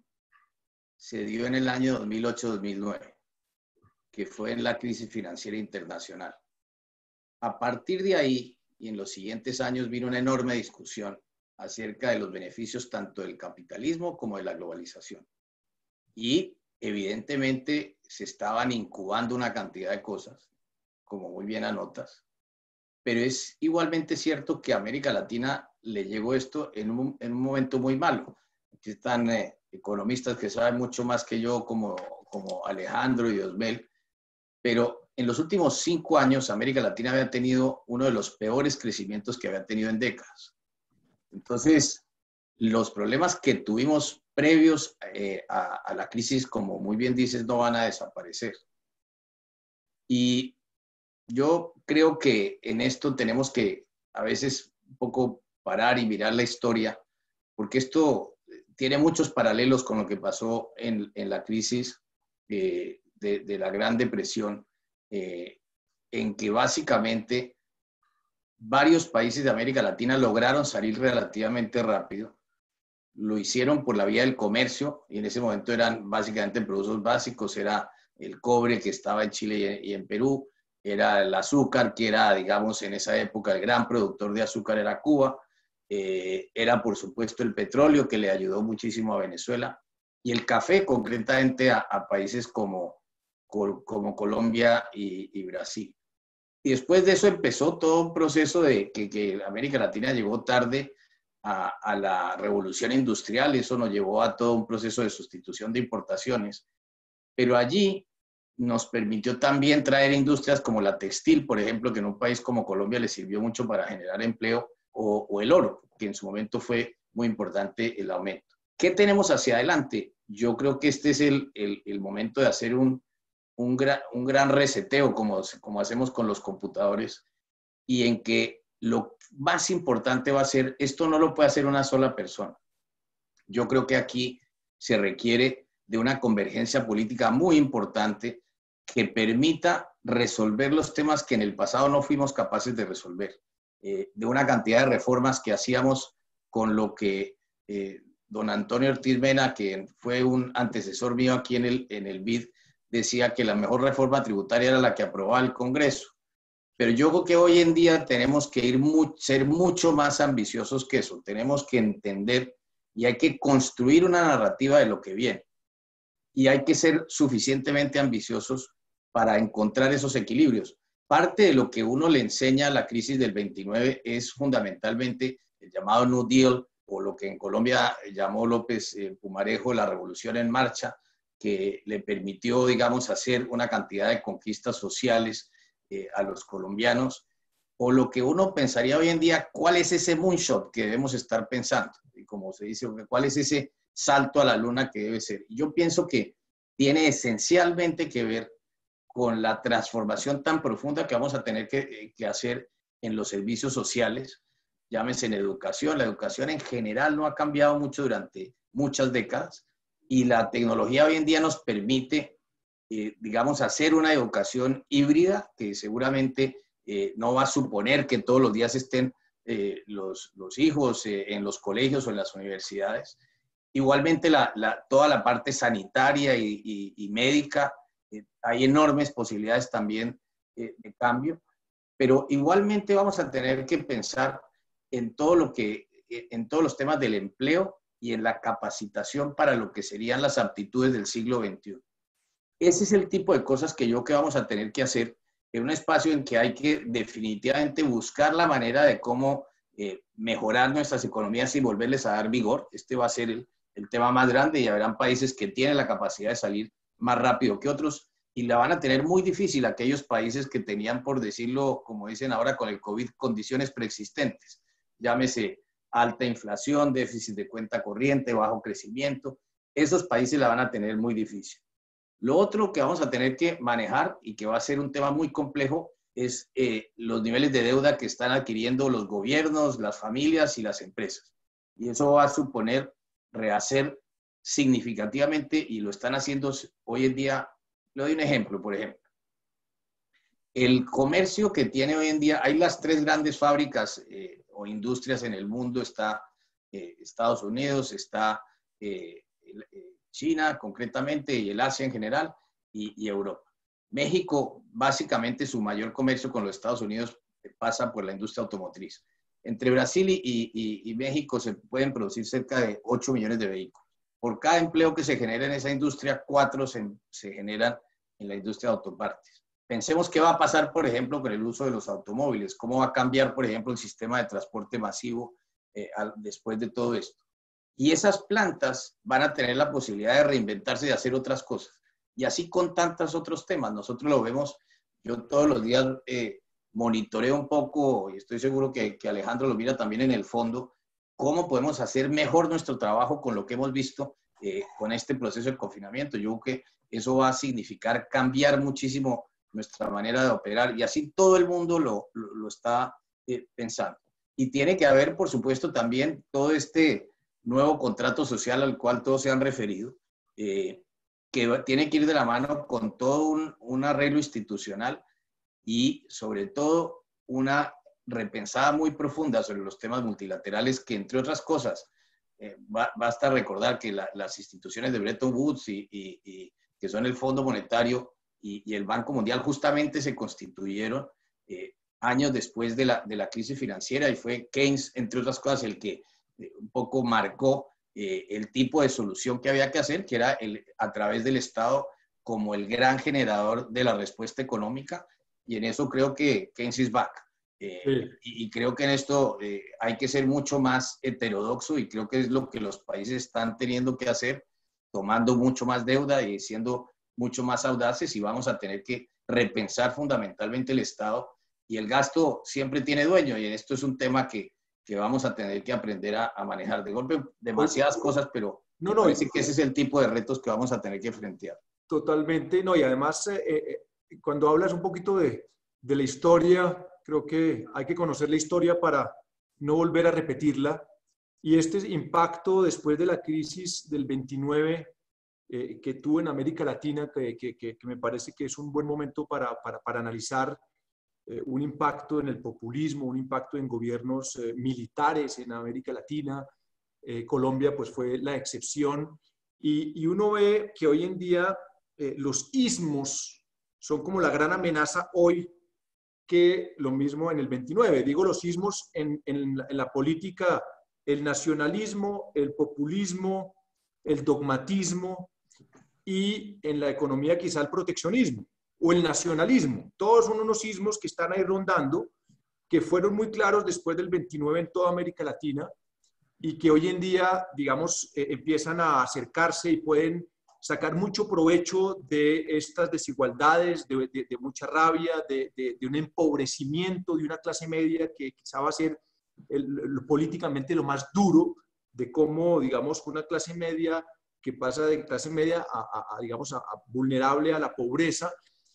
se dio en el año dos mil ocho dos mil nueve, que fue en la crisis financiera internacional. A partir de ahí, y en los siguientes años, vino una enorme discusión acerca de los beneficios tanto del capitalismo como de la globalización. Y evidentemente se estaban incubando una cantidad de cosas, como muy bien anotas, pero es igualmente cierto que a América Latina le llegó esto en un, en un momento muy malo. Aquí están eh, economistas que saben mucho más que yo, como, como Alejandro y Osmel, pero en los últimos cinco años América Latina había tenido uno de los peores crecimientos que había tenido en décadas. Entonces, los problemas que tuvimos previos eh, a, a la crisis, como muy bien dices, no van a desaparecer. Y yo creo que en esto tenemos que a veces un poco parar y mirar la historia, porque esto tiene muchos paralelos con lo que pasó en, en la crisis eh, de, de la Gran Depresión, eh, en que básicamente varios países de América Latina lograron salir relativamente rápido. Lo hicieron por la vía del comercio, y en ese momento eran básicamente productos básicos, era el cobre que estaba en Chile y en Perú, era el azúcar, que era, digamos, en esa época el gran productor de azúcar era Cuba, eh, era por supuesto el petróleo, que le ayudó muchísimo a Venezuela, y el café concretamente a, a países como, como Colombia y, y Brasil. Y después de eso empezó todo un proceso de que, que América Latina llegó tarde a, a la revolución industrial, eso nos llevó a todo un proceso de sustitución de importaciones, pero allí nos permitió también traer industrias como la textil, por ejemplo, que en un país como Colombia le sirvió mucho para generar empleo, o, o el oro, que en su momento fue muy importante el aumento. ¿Qué tenemos hacia adelante? Yo creo que este es el, el, el momento de hacer un, un, gran, un gran reseteo, como, como hacemos con los computadores, y en que lo más importante va a ser, esto no lo puede hacer una sola persona. Yo creo que aquí se requiere de una convergencia política muy importante que permita resolver los temas que en el pasado no fuimos capaces de resolver, eh, de una cantidad de reformas que hacíamos con lo que eh, don Antonio Ortiz Mena, que fue un antecesor mío aquí en el, en el B I D, decía que la mejor reforma tributaria era la que aprobaba el Congreso. Pero yo creo que hoy en día tenemos que ir mu- ser mucho más ambiciosos que eso. Tenemos que entender y hay que construir una narrativa de lo que viene. Y hay que ser suficientemente ambiciosos para encontrar esos equilibrios. Parte de lo que uno le enseña a la crisis del veintinueve es fundamentalmente el llamado New Deal, o lo que en Colombia llamó López eh, Pumarejo la revolución en marcha, que le permitió, digamos, hacer una cantidad de conquistas sociales eh, a los colombianos, o lo que uno pensaría hoy en día, ¿cuál es ese moonshot que debemos estar pensando? Y como se dice, ¿cuál es ese salto a la luna que debe ser? Y yo pienso que tiene esencialmente que ver con la transformación tan profunda que vamos a tener que, que hacer en los servicios sociales, llámese en educación. La educación en general no ha cambiado mucho durante muchas décadas y la tecnología hoy en día nos permite, eh, digamos, hacer una educación híbrida que seguramente eh, no va a suponer que todos los días estén eh, los, los hijos eh, en los colegios o en las universidades. Igualmente, la, la, toda la parte sanitaria y, y, y médica, eh, hay enormes posibilidades también eh, de cambio, pero igualmente vamos a tener que pensar en todo lo que, en todos los temas del empleo y en la capacitación para lo que serían las aptitudes del siglo veintiuno. Ese es el tipo de cosas que yo creo que vamos a tener que hacer en un espacio en que hay que definitivamente buscar la manera de cómo eh, mejorar nuestras economías y volverles a dar vigor. Este va a ser el, el tema más grande y habrán países que tienen la capacidad de salir más rápido que otros y la van a tener muy difícil aquellos países que tenían, por decirlo, como dicen ahora con el COVID, condiciones preexistentes. Llámese alta inflación, déficit de cuenta corriente, bajo crecimiento. Esos países la van a tener muy difícil. Lo otro que vamos a tener que manejar y que va a ser un tema muy complejo es eh, los niveles de deuda que están adquiriendo los gobiernos, las familias y las empresas. Y eso va a suponer rehacer significativamente, y lo están haciendo hoy en día. Le doy un ejemplo, por ejemplo. El comercio que tiene hoy en día, hay las tres grandes fábricas eh, o industrias en el mundo, está eh, Estados Unidos, está eh, China concretamente y el Asia en general y, y Europa. México, básicamente su mayor comercio con los Estados Unidos pasa por la industria automotriz. Entre Brasil y, y, y México se pueden producir cerca de ocho millones de vehículos. Por cada empleo que se genera en esa industria, cuatro se, se generan en la industria de autopartes. Pensemos qué va a pasar, por ejemplo, con el uso de los automóviles, cómo va a cambiar, por ejemplo, el sistema de transporte masivo eh, al, después de todo esto. Y esas plantas van a tener la posibilidad de reinventarse y de hacer otras cosas. Y así con tantos otros temas. Nosotros lo vemos, yo todos los días eh, monitoreo un poco, y estoy seguro que, que Alejandro lo mira también en el fondo, cómo podemos hacer mejor nuestro trabajo con lo que hemos visto eh, con este proceso de confinamiento. Yo creo que eso va a significar cambiar muchísimo nuestra manera de operar y así todo el mundo lo, lo, lo está eh, pensando. Y tiene que haber, por supuesto, también todo este nuevo contrato social al cual todos se han referido, eh, que tiene que ir de la mano con todo un, un arreglo institucional y sobre todo una repensada muy profunda sobre los temas multilaterales que, entre otras cosas, eh, ba, basta recordar que la, las instituciones de Bretton Woods y, y, y que son el Fondo Monetario y, y el Banco Mundial justamente se constituyeron eh, años después de la, de la crisis financiera y fue Keynes, entre otras cosas, el que eh, un poco marcó eh, el tipo de solución que había que hacer, que era el, a través del Estado como el gran generador de la respuesta económica, y en eso creo que Keynes is back. Eh, sí. y, y creo que en esto eh, hay que ser mucho más heterodoxo y creo que es lo que los países están teniendo que hacer, tomando mucho más deuda y siendo mucho más audaces, y vamos a tener que repensar fundamentalmente el Estado, y el gasto siempre tiene dueño, y en esto es un tema que, que vamos a tener que aprender a, a manejar. De golpe demasiadas cosas, pero no, me no, parece que ese es el tipo de retos que vamos a tener que enfrentar. Totalmente, no, y además eh, eh, cuando hablas un poquito de, de la historia, creo que hay que conocer la historia para no volver a repetirla, y este impacto después de la crisis del veintinueve eh, que tuvo en América Latina, que, que, que me parece que es un buen momento para, para, para analizar eh, un impacto en el populismo, un impacto en gobiernos eh, militares en América Latina. eh, Colombia pues fue la excepción, y, y uno ve que hoy en día eh, los ismos son como la gran amenaza hoy que lo mismo en el veintinueve. Digo los sismos en, en, en la política, el nacionalismo, el populismo, el dogmatismo, y en la economía quizá el proteccionismo o el nacionalismo. Todos son unos sismos que están ahí rondando, que fueron muy claros después del veintinueve en toda América Latina y que hoy en día, digamos, eh, empiezan a acercarse y pueden sacar mucho provecho de estas desigualdades, de, de, de mucha rabia, de, de, de un empobrecimiento de una clase media que quizá va a ser el, el, políticamente lo más duro, de cómo, digamos, una clase media que pasa de clase media a, a, a digamos, a, a vulnerable a la pobreza.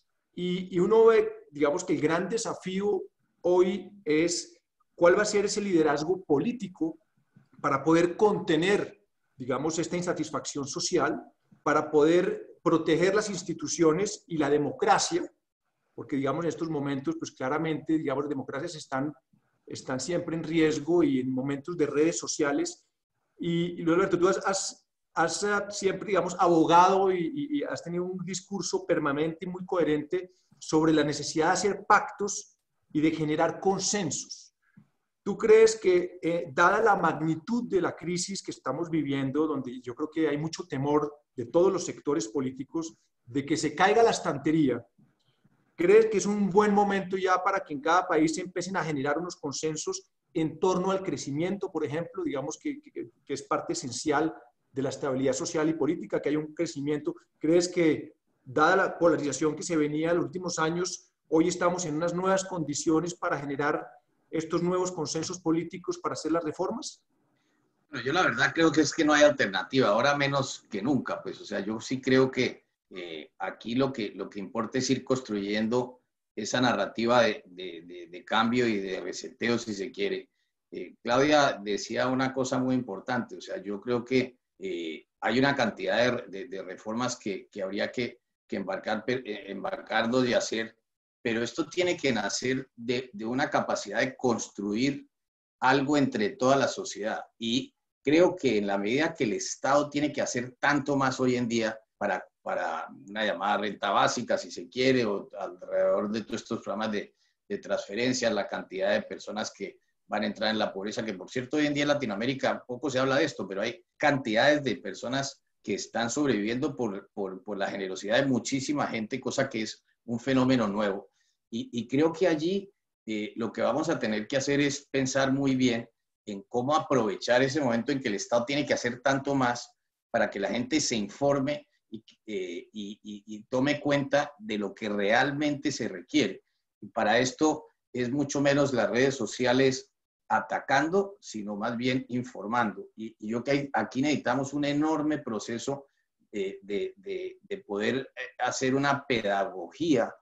Y, y uno ve, digamos, que el gran desafío hoy es cuál va a ser ese liderazgo político para poder contener, digamos, esta insatisfacción social, para poder proteger las instituciones y la democracia, porque, digamos, en estos momentos, pues claramente, digamos, las democracias están, están siempre en riesgo y en momentos de redes sociales. Y, y Luis Alberto, tú has, has has siempre, digamos, abogado y, y has tenido un discurso permanente y muy coherente sobre la necesidad de hacer pactos y de generar consensos. ¿Tú crees que, eh, dada la magnitud de la crisis que estamos viviendo, donde yo creo que hay mucho temor de todos los sectores políticos de que se caiga la estantería, crees que es un buen momento ya para que en cada país se empiecen a generar unos consensos en torno al crecimiento, por ejemplo, digamos que, que, que es parte esencial de la estabilidad social y política, que hay un crecimiento? ¿Crees que, dada la polarización que se venía en los últimos años, hoy estamos en unas nuevas condiciones para generar estos nuevos consensos políticos para hacer las reformas? Bueno, yo la verdad creo que es que no hay alternativa, ahora menos que nunca, pues, o sea, yo sí creo que eh, aquí lo que, lo que importa es ir construyendo esa narrativa de, de, de, de cambio y de reseteo, si se quiere. Eh, Claudia decía una cosa muy importante, o sea, yo creo que Eh, hay una cantidad de, de, de reformas que, que habría que, que embarcar, embarcarnos y hacer, pero esto tiene que nacer de, de una capacidad de construir algo entre toda la sociedad. Y creo que en la medida que el Estado tiene que hacer tanto más hoy en día para, para una llamada renta básica, si se quiere, o alrededor de todos estos programas de, de transferencias, la cantidad de personas que van a entrar en la pobreza, que por cierto hoy en día en Latinoamérica poco se habla de esto, pero hay cantidades de personas que están sobreviviendo por, por, por la generosidad de muchísima gente, cosa que es un fenómeno nuevo. Y, y creo que allí eh, lo que vamos a tener que hacer es pensar muy bien en cómo aprovechar ese momento en que el Estado tiene que hacer tanto más para que la gente se informe y, eh, y, y, y tome cuenta de lo que realmente se requiere. Y para esto es mucho menos las redes sociales atacando, sino más bien informando. Y, y yo creo que aquí necesitamos un enorme proceso de, de, de, de poder hacer una pedagogía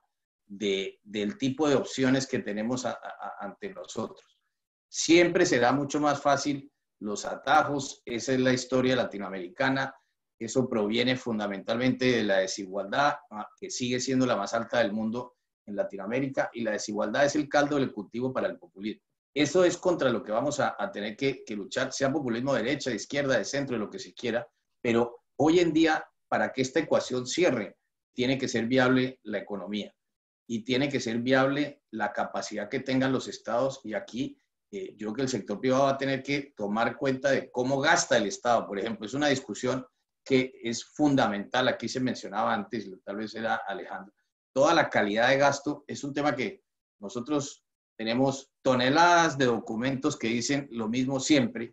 de, del tipo de opciones que tenemos a, a, ante nosotros. Siempre será mucho más fácil los atajos, esa es la historia latinoamericana, eso proviene fundamentalmente de la desigualdad, que sigue siendo la más alta del mundo en Latinoamérica, y la desigualdad es el caldo del cultivo para el populismo. Eso es contra lo que vamos a, a tener que, que luchar, sea populismo de derecha, de izquierda, de centro, de lo que se quiera, pero hoy en día, para que esta ecuación cierre, tiene que ser viable la economía y tiene que ser viable la capacidad que tengan los estados, y aquí eh, yo creo que el sector privado va a tener que tomar cuenta de cómo gasta el Estado, por ejemplo. Es una discusión que es fundamental, aquí se mencionaba antes, tal vez era Alejandro, toda la calidad de gasto es un tema que nosotros tenemos toneladas de documentos que dicen lo mismo siempre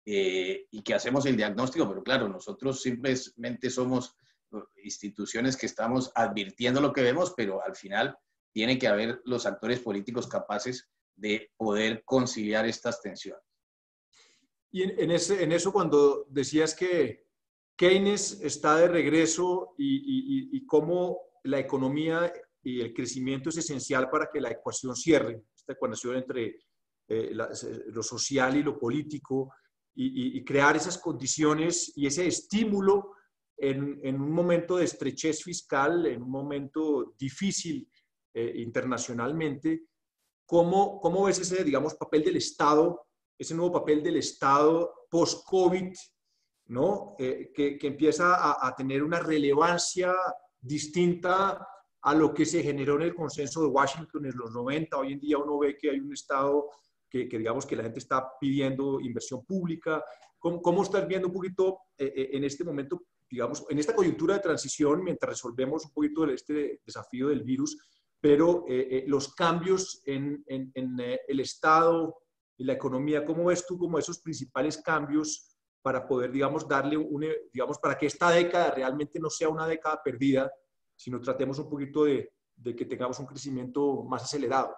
eh, y que hacemos el diagnóstico, pero claro, nosotros simplemente somos instituciones que estamos advirtiendo lo que vemos, pero al final tiene que haber los actores políticos capaces de poder conciliar estas tensiones. Y en, en, ese, en eso cuando decías que Keynes está de regreso y, y, y cómo la economía y el crecimiento es esencial para que la ecuación cierre, esta ecuación entre eh, la, lo social y lo político, y, y, y crear esas condiciones y ese estímulo en, en un momento de estrechez fiscal, en un momento difícil eh, internacionalmente. ¿Cómo, ¿Cómo ves ese, digamos, papel del Estado, ese nuevo papel del Estado post-COVID, ¿no? Eh, que, que empieza a, a tener una relevancia distinta a lo que se generó en el consenso de Washington en los noventa. Hoy en día uno ve que hay un Estado que, que digamos que la gente está pidiendo inversión pública. ¿Cómo, cómo estás viendo un poquito eh, en este momento, digamos, en esta coyuntura de transición, mientras resolvemos un poquito de este desafío del virus, pero eh, eh, los cambios en, en, en eh, el Estado y la economía? ¿Cómo ves tú como esos principales cambios para poder, digamos, darle un, digamos, para que esta década realmente no sea una década perdida, sino tratemos un poquito de, de que tengamos un crecimiento más acelerado?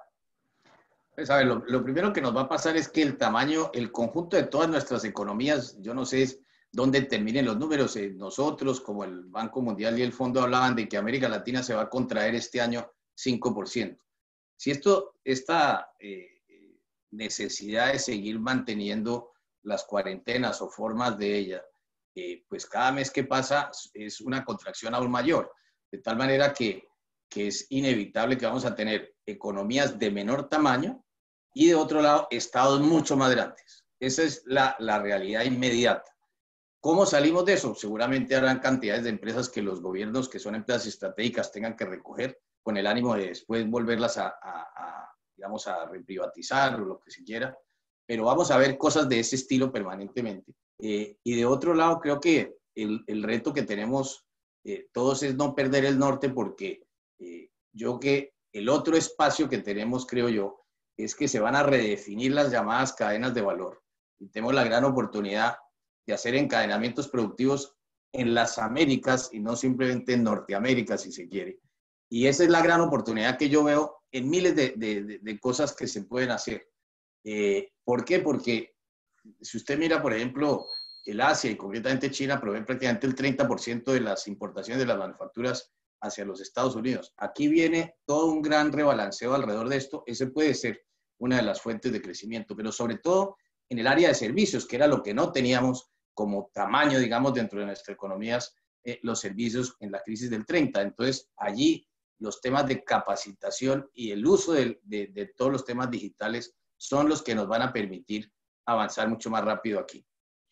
Pues a ver, lo, lo primero que nos va a pasar es que el tamaño, el conjunto de todas nuestras economías, yo no sé dónde terminen los números, eh, nosotros como el Banco Mundial y el Fondo hablaban de que América Latina se va a contraer este año cinco por ciento. Si esto, esta eh, necesidad de seguir manteniendo las cuarentenas o formas de ella, eh, pues cada mes que pasa es una contracción aún mayor, de tal manera que, que es inevitable que vamos a tener economías de menor tamaño y de otro lado estados mucho más grandes. Esa es la, la realidad inmediata. ¿Cómo salimos de eso? Seguramente habrán cantidades de empresas que los gobiernos, que son empresas estratégicas, tengan que recoger con el ánimo de después volverlas a, a, a digamos, a reprivatizar o lo que se quiera. Pero vamos a ver cosas de ese estilo permanentemente. Eh, y de otro lado, creo que el, el reto que tenemos eh, todos es no perder el norte, porque eh, yo que el otro espacio que tenemos, creo yo, es que se van a redefinir las llamadas cadenas de valor. Y tenemos la gran oportunidad de hacer encadenamientos productivos en las Américas y no simplemente en Norteamérica, si se quiere. Y esa es la gran oportunidad que yo veo en miles de, de, de cosas que se pueden hacer. Eh, ¿Por qué? Porque si usted mira, por ejemplo, el Asia y concretamente China provee prácticamente el treinta por ciento de las importaciones de las manufacturas hacia los Estados Unidos. Aquí viene todo un gran rebalanceo alrededor de esto. Ese puede ser una de las fuentes de crecimiento, pero sobre todo en el área de servicios, que era lo que no teníamos como tamaño, digamos, dentro de nuestras economías, eh, los servicios en la crisis del treinta. Entonces, allí los temas de capacitación y el uso de, de, de todos los temas digitales son los que nos van a permitir avanzar mucho más rápido aquí.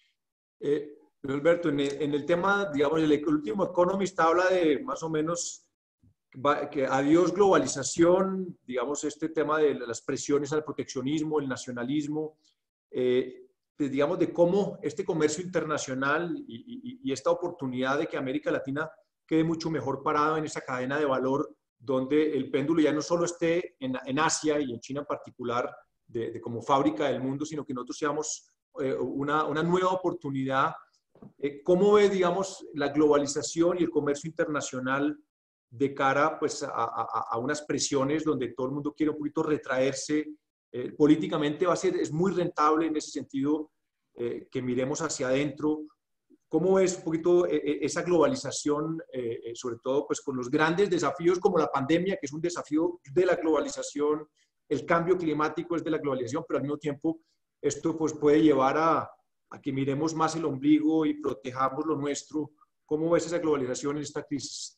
Eh, Alberto, en el, en el tema, digamos, el, el último Economist habla de más o menos que adiós globalización, digamos, este tema de las presiones al proteccionismo, el nacionalismo, eh, de, digamos, de cómo este comercio internacional y, y, y esta oportunidad de que América Latina quede mucho mejor parado en esa cadena de valor, donde el péndulo ya no solo esté en, en Asia y en China en particular, de, de como fábrica del mundo, sino que nosotros seamos eh, una, una nueva oportunidad. Eh, ¿Cómo ve, digamos, la globalización y el comercio internacional de cara, pues, a, a, a unas presiones donde todo el mundo quiere un poquito retraerse? Eh, políticamente va a ser, es muy rentable en ese sentido eh, que miremos hacia adentro. ¿Cómo ves un poquito eh, esa globalización, eh, sobre todo pues, con los grandes desafíos como la pandemia, que es un desafío de la globalización, el cambio climático es de la globalización, pero al mismo tiempo esto pues, puede llevar a, a que miremos más el ombligo y protejamos lo nuestro? ¿Cómo ves esa globalización en esta crisis?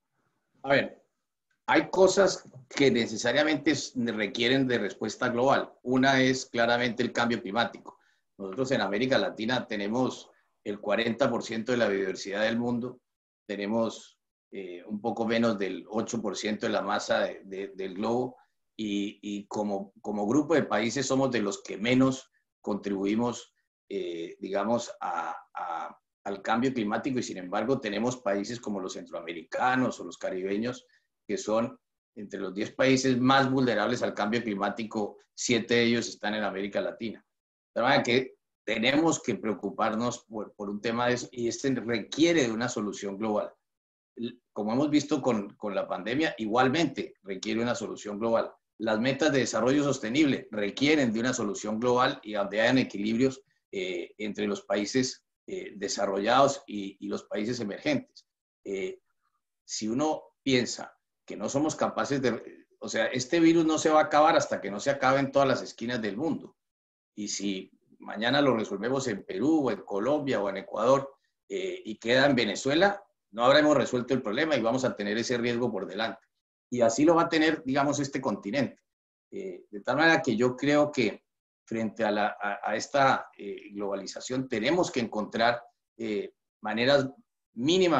A ver, hay cosas que necesariamente requieren de respuesta global. Una es claramente el cambio climático. Nosotros en América Latina tenemos el cuarenta por ciento de la biodiversidad del mundo, tenemos eh, un poco menos del ocho por ciento de la masa de, de, del globo y, y como, como grupo de países somos de los que menos contribuimos, eh, digamos, a, a, al cambio climático, y sin embargo tenemos países como los centroamericanos o los caribeños que son entre los diez países más vulnerables al cambio climático. Siete de ellos están en América Latina. De manera que tenemos que preocuparnos por, por un tema de eso, y este requiere de una solución global. Como hemos visto con, con la pandemia, igualmente requiere una solución global. Las metas de desarrollo sostenible requieren de una solución global y donde hayan equilibrios eh, entre los países eh, desarrollados y, y los países emergentes. Eh, si uno piensa que no somos capaces de... O sea, este virus no se va a acabar hasta que no se acabe en todas las esquinas del mundo. Y si mañana lo resolvemos en Perú o en Colombia o en Ecuador eh, y queda en Venezuela, no habremos resuelto el problema y vamos a tener ese riesgo por delante. Y así lo va a tener, digamos, este continente. Eh, de tal manera que yo creo que frente a, la, a, a esta eh, globalización tenemos que encontrar eh, maneras mínimas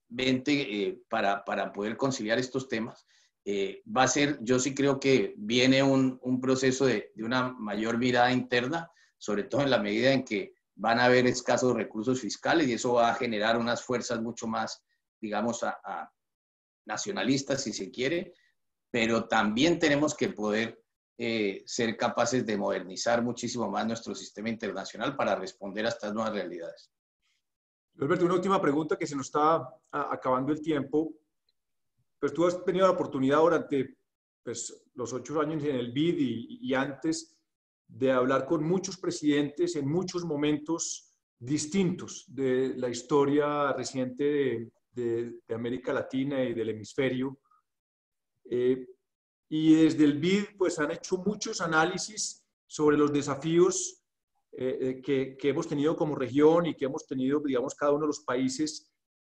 eh, para, para poder conciliar estos temas. Eh, va a ser, yo sí creo que viene un, un proceso de, de una mayor mirada interna, sobre todo en la medida en que van a haber escasos recursos fiscales y eso va a generar unas fuerzas mucho más, digamos, a, a nacionalistas, si se quiere, pero también tenemos que poder eh, ser capaces de modernizar muchísimo más nuestro sistema internacional para responder a estas nuevas realidades. Alberto, una última pregunta que se nos está a, acabando el tiempo. Pues tú has tenido la oportunidad durante pues, los ocho años en el B I D y, y antes de hablar con muchos presidentes en muchos momentos distintos de la historia reciente de, de, de América Latina y del hemisferio. Eh, y desde el B I D pues han hecho muchos análisis sobre los desafíos eh, que, que hemos tenido como región y que hemos tenido, digamos, cada uno de los países.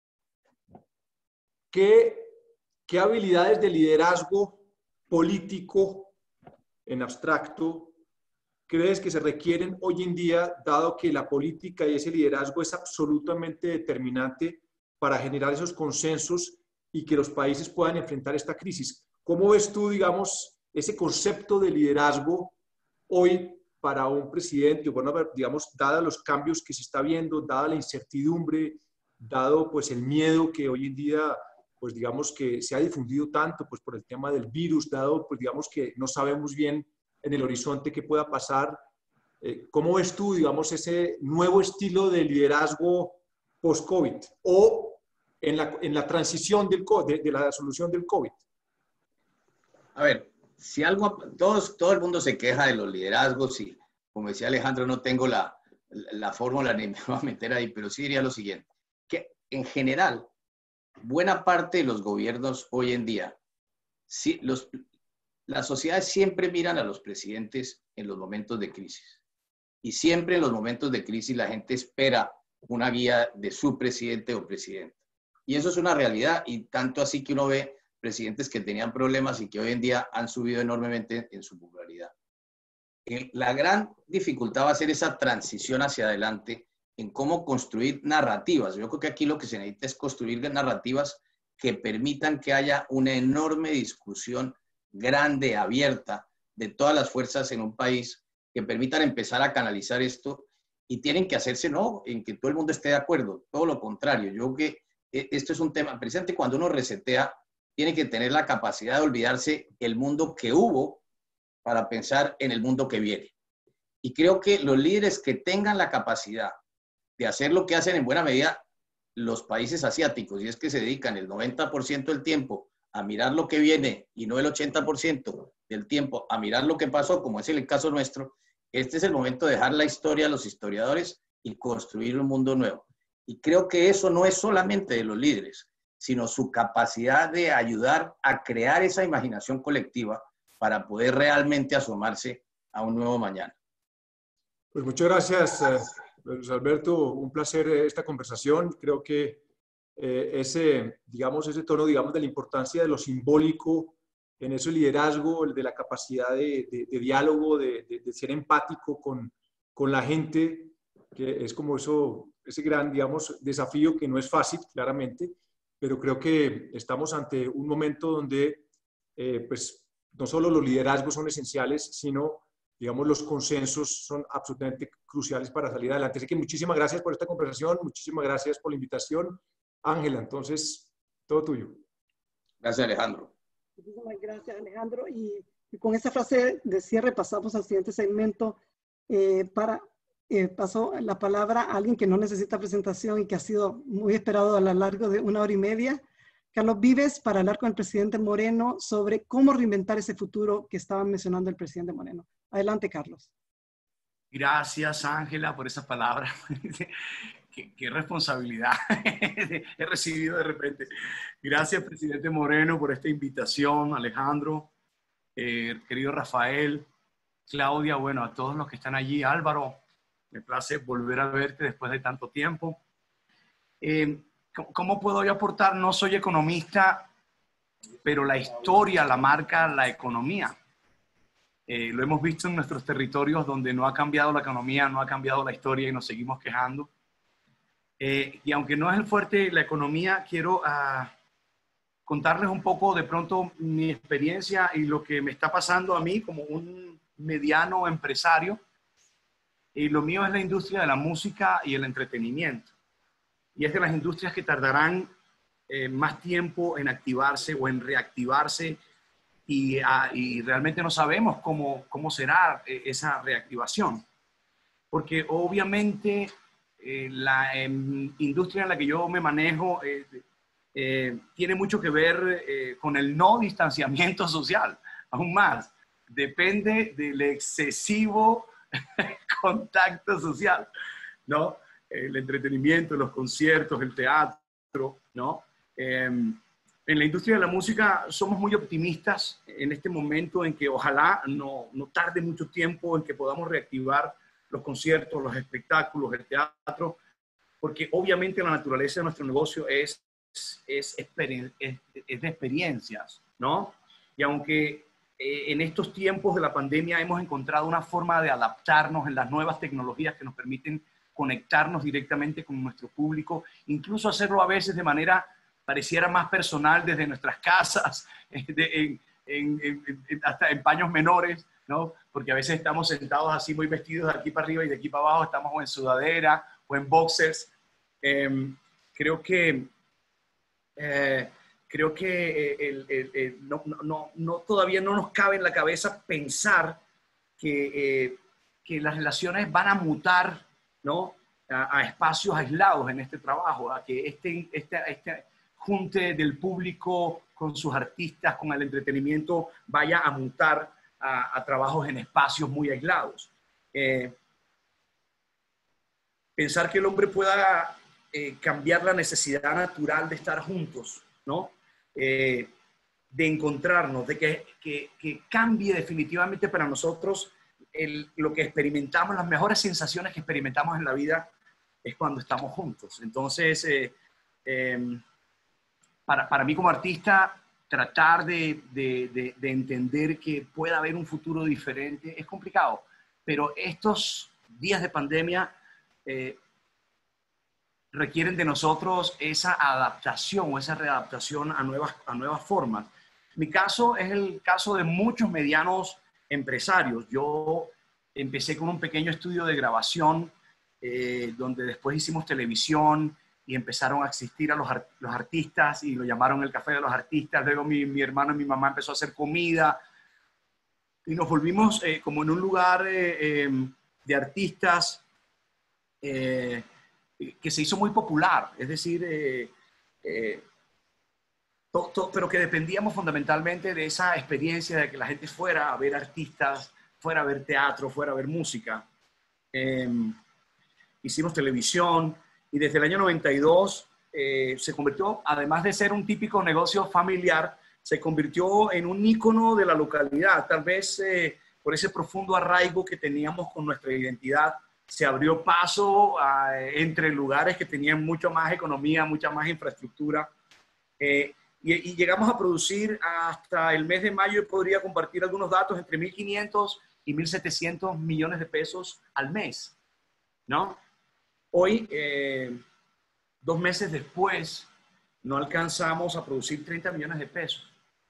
¿Qué, qué habilidades de liderazgo político en abstracto crees que se requieren hoy en día, dado que la política y ese liderazgo es absolutamente determinante para generar esos consensos y que los países puedan enfrentar esta crisis? ¿Cómo ves tú, digamos, ese concepto de liderazgo hoy para un presidente? Bueno, digamos, dados los cambios que se está viendo, dada la incertidumbre, dado pues el miedo que hoy en día, pues digamos que se ha difundido tanto pues por el tema del virus, dado pues digamos que no sabemos bien en el horizonte qué pueda pasar. Eh, ¿Cómo ves tú, digamos, ese nuevo estilo de liderazgo post-COVID o en la, en la transición del, de, de la solución del COVID? A ver, si algo, todos, todo el mundo se queja de los liderazgos y, como decía Alejandro, no tengo la, la fórmula ni me voy a meter ahí, pero sí diría lo siguiente, que en general, buena parte de los gobiernos hoy en día, sí, los, las sociedades siempre miran a los presidentes en los momentos de crisis. Y siempre en los momentos de crisis la gente espera una guía de su presidente o presidenta. Y eso es una realidad, y tanto así que uno ve presidentes que tenían problemas y que hoy en día han subido enormemente en su popularidad. La gran dificultad va a ser esa transición hacia adelante en cómo construir narrativas. Yo creo que aquí lo que se necesita es construir narrativas que permitan que haya una enorme discusión grande, abierta, de todas las fuerzas en un país, que permitan empezar a canalizar esto, y tienen que hacerse no en que todo el mundo esté de acuerdo, todo lo contrario. Yo creo que esto es un tema, precisamente cuando uno resetea, tiene que tener la capacidad de olvidarse el mundo que hubo para pensar en el mundo que viene. Y creo que los líderes que tengan la capacidad de hacer lo que hacen en buena medida los países asiáticos, y es que se dedican el noventa por ciento del tiempo a mirar lo que viene y no el ochenta por ciento del tiempo a mirar lo que pasó, como es el caso nuestro, este es el momento de dejar la historia a los historiadores y construir un mundo nuevo. Y creo que eso no es solamente de los líderes, sino su capacidad de ayudar a crear esa imaginación colectiva para poder realmente asomarse a un nuevo mañana. Pues muchas gracias, eh, Luis Alberto. Un placer esta conversación. Creo que eh, ese, digamos, ese tono, digamos, de la importancia de lo simbólico en ese liderazgo, el de la capacidad de, de, de diálogo, de, de, de ser empático con, con la gente, que es como eso, ese gran, digamos, desafío que no es fácil, claramente, pero creo que estamos ante un momento donde, eh, pues, no solo los liderazgos son esenciales, sino, digamos, los consensos son absolutamente cruciales para salir adelante. Así que muchísimas gracias por esta conversación, muchísimas gracias por la invitación. Ángela, entonces, todo tuyo. Gracias, Alejandro. Muchísimas gracias, Alejandro. Y, y con esta frase de cierre pasamos al siguiente segmento. Eh, para, eh, paso la palabra a alguien que no necesita presentación y que ha sido muy esperado a lo largo de una hora y media. Carlos Vives, para hablar con el presidente Moreno sobre cómo reinventar ese futuro que estaba mencionando el presidente Moreno. Adelante, Carlos. Gracias, Ángela, por esa palabra. qué, qué responsabilidad he recibido de repente. Gracias, presidente Moreno, por esta invitación. Alejandro, eh, querido Rafael, Claudia, bueno, a todos los que están allí. Álvaro, me place volver a verte después de tanto tiempo. Eh, ¿Cómo puedo yo aportar? No soy economista, pero la historia la marca la economía. Eh, lo hemos visto en nuestros territorios donde no ha cambiado la economía, no ha cambiado la historia y nos seguimos quejando. Eh, y aunque no es el fuerte de la economía, quiero uh, contarles un poco de pronto mi experiencia y lo que me está pasando a mí como un mediano empresario. Y lo mío es la industria de la música y el entretenimiento. Y es de las industrias que tardarán eh, más tiempo en activarse o en reactivarse y, uh, y realmente no sabemos cómo, cómo será eh, esa reactivación. Porque obviamente eh, la eh, industria en la que yo me manejo eh, eh, tiene mucho que ver eh, con el no distanciamiento social, aún más. Depende del excesivo contacto social, ¿no? El entretenimiento, los conciertos, el teatro, ¿no? Eh, en la industria de la música somos muy optimistas en este momento en que ojalá no, no tarde mucho tiempo en que podamos reactivar los conciertos, los espectáculos, el teatro, porque obviamente la naturaleza de nuestro negocio es, es, es, es, es de experiencias, ¿no? Y aunque eh, en estos tiempos de la pandemia hemos encontrado una forma de adaptarnos en las nuevas tecnologías que nos permiten conectarnos directamente con nuestro público, incluso hacerlo a veces de manera pareciera más personal desde nuestras casas, de, en, en, en, en, hasta en paños menores, ¿no? Porque a veces estamos sentados así muy vestidos de aquí para arriba y de aquí para abajo estamos o en sudadera o en boxers. Eh, creo que, eh, creo que el, el, el, no, no, no, todavía no nos cabe en la cabeza pensar que, eh, que las relaciones van a mutar, ¿no? a, a espacios aislados en este trabajo, a que este, este, este junte del público con sus artistas, con el entretenimiento, vaya a mutar A, a trabajos en espacios muy aislados. Eh, pensar que el hombre pueda eh, cambiar la necesidad natural de estar juntos, ¿no? Eh, de encontrarnos, de que, que, que cambie definitivamente para nosotros el, lo que experimentamos, las mejores sensaciones que experimentamos en la vida es cuando estamos juntos. Entonces, eh, eh, para, para mí como artista, tratar de, de, de, de entender que pueda haber un futuro diferente es complicado, pero estos días de pandemia eh, requieren de nosotros esa adaptación o esa readaptación a nuevas, a nuevas formas. Mi caso es el caso de muchos medianos empresarios. Yo empecé con un pequeño estudio de grabación eh, donde después hicimos televisión, y empezaron a existir a los, art los artistas y lo llamaron el Café de los Artistas. Luego mi, mi hermano y mi mamá empezó a hacer comida y nos volvimos eh, como en un lugar eh, eh, de artistas eh, que se hizo muy popular, es decir, eh, eh, to, to, pero que dependíamos fundamentalmente de esa experiencia de que la gente fuera a ver artistas, fuera a ver teatro, fuera a ver música. Eh, hicimos televisión. Y desde el año noventa y dos eh, se convirtió, además de ser un típico negocio familiar, se convirtió en un ícono de la localidad. Tal vez eh, por ese profundo arraigo que teníamos con nuestra identidad, se abrió paso a, entre lugares que tenían mucho más economía, mucha más infraestructura. Eh, y, y llegamos a producir hasta el mes de mayo, podría compartir algunos datos, entre mil quinientos y mil setecientos millones de pesos al mes, ¿no? Hoy, eh, dos meses después, no alcanzamos a producir treinta millones de pesos.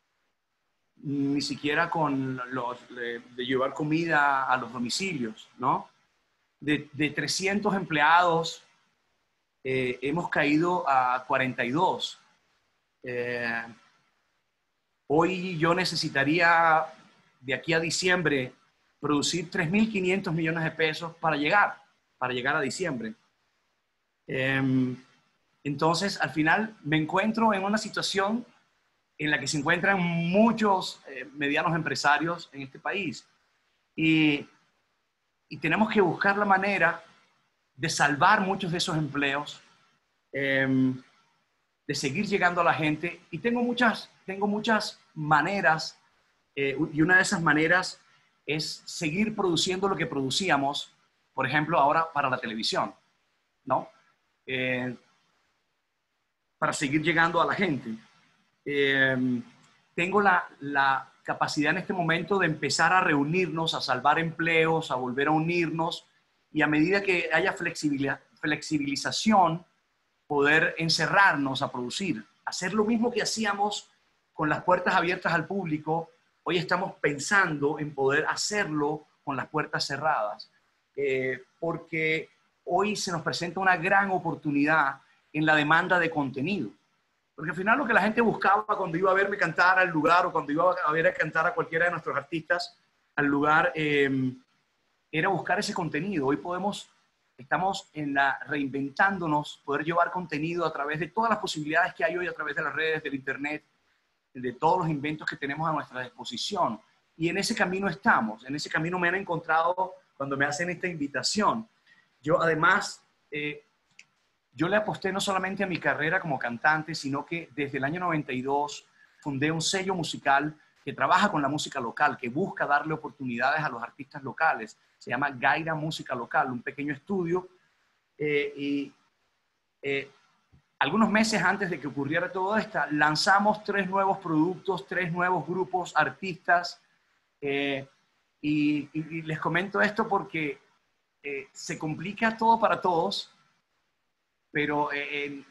Ni siquiera con los de, de llevar comida a los domicilios, ¿no? De, de trescientos empleados, eh, hemos caído a cuarenta y dos. Eh, hoy yo necesitaría, de aquí a diciembre, producir tres mil quinientos millones de pesos para llegar, para llegar a diciembre. Eh, entonces, al final me encuentro en una situación en la que se encuentran muchos eh, medianos empresarios en este país. Y, y tenemos que buscar la manera de salvar muchos de esos empleos, eh, de seguir llegando a la gente. Y tengo muchas, tengo muchas maneras, eh, y una de esas maneras es seguir produciendo lo que producíamos, por ejemplo, ahora para la televisión, ¿no? Eh, para seguir llegando a la gente. Eh, tengo la, la capacidad en este momento de empezar a reunirnos, a salvar empleos, a volver a unirnos, y a medida que haya flexibilización poder encerrarnos a producir, hacer lo mismo que hacíamos con las puertas abiertas al público. Hoy estamos pensando en poder hacerlo con las puertas cerradas, eh, porque hoy se nos presenta una gran oportunidad en la demanda de contenido. Porque al final lo que la gente buscaba cuando iba a verme cantar al lugar o cuando iba a ver a cantar a cualquiera de nuestros artistas al lugar, eh, era buscar ese contenido. Hoy podemos, estamos en la, reinventándonos, poder llevar contenido a través de todas las posibilidades que hay hoy a través de las redes, del internet, de todos los inventos que tenemos a nuestra disposición. Y en ese camino estamos, en ese camino me han encontrado cuando me hacen esta invitación. Yo además, eh, yo le aposté no solamente a mi carrera como cantante, sino que desde el año noventa y dos fundé un sello musical que trabaja con la música local, que busca darle oportunidades a los artistas locales. Se llama Gaira Música Local, un pequeño estudio. Eh, y eh, algunos meses antes de que ocurriera todo esto, lanzamos tres nuevos productos, tres nuevos grupos, artistas. Eh, y, y, y les comento esto porque eh, se complica todo para todos, pero eh,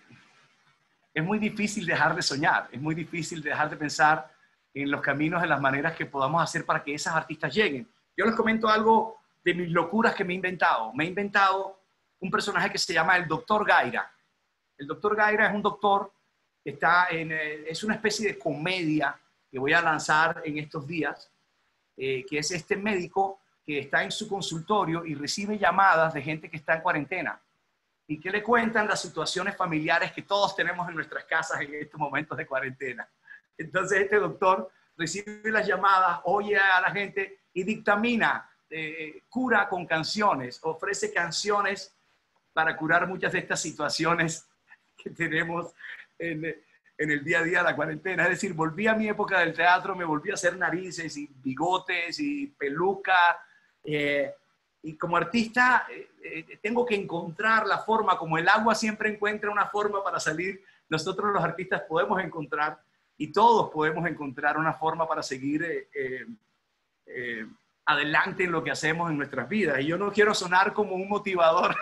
es muy difícil dejar de soñar, es muy difícil dejar de pensar en los caminos, en las maneras que podamos hacer para que esas artistas lleguen. Yo les comento algo de mis locuras que me he inventado. Me he inventado un personaje que se llama el Doctor Gaira. El Doctor Gaira es un doctor que está en, es una especie de comedia que voy a lanzar en estos días, eh, que es este médico que está en su consultorio y recibe llamadas de gente que está en cuarentena y que le cuentan las situaciones familiares que todos tenemos en nuestras casas en estos momentos de cuarentena. Entonces este doctor recibe las llamadas, oye a la gente y dictamina, eh, cura con canciones, ofrece canciones para curar muchas de estas situaciones que tenemos en, en el día a día de la cuarentena. Es decir, volví a mi época del teatro, me volví a hacer narices y bigotes y peluca. Eh, y como artista eh, eh, tengo que encontrar la forma, como el agua siempre encuentra una forma para salir, nosotros los artistas podemos encontrar y todos podemos encontrar una forma para seguir eh, eh, eh, adelante en lo que hacemos en nuestras vidas. Y yo no quiero sonar como un motivador,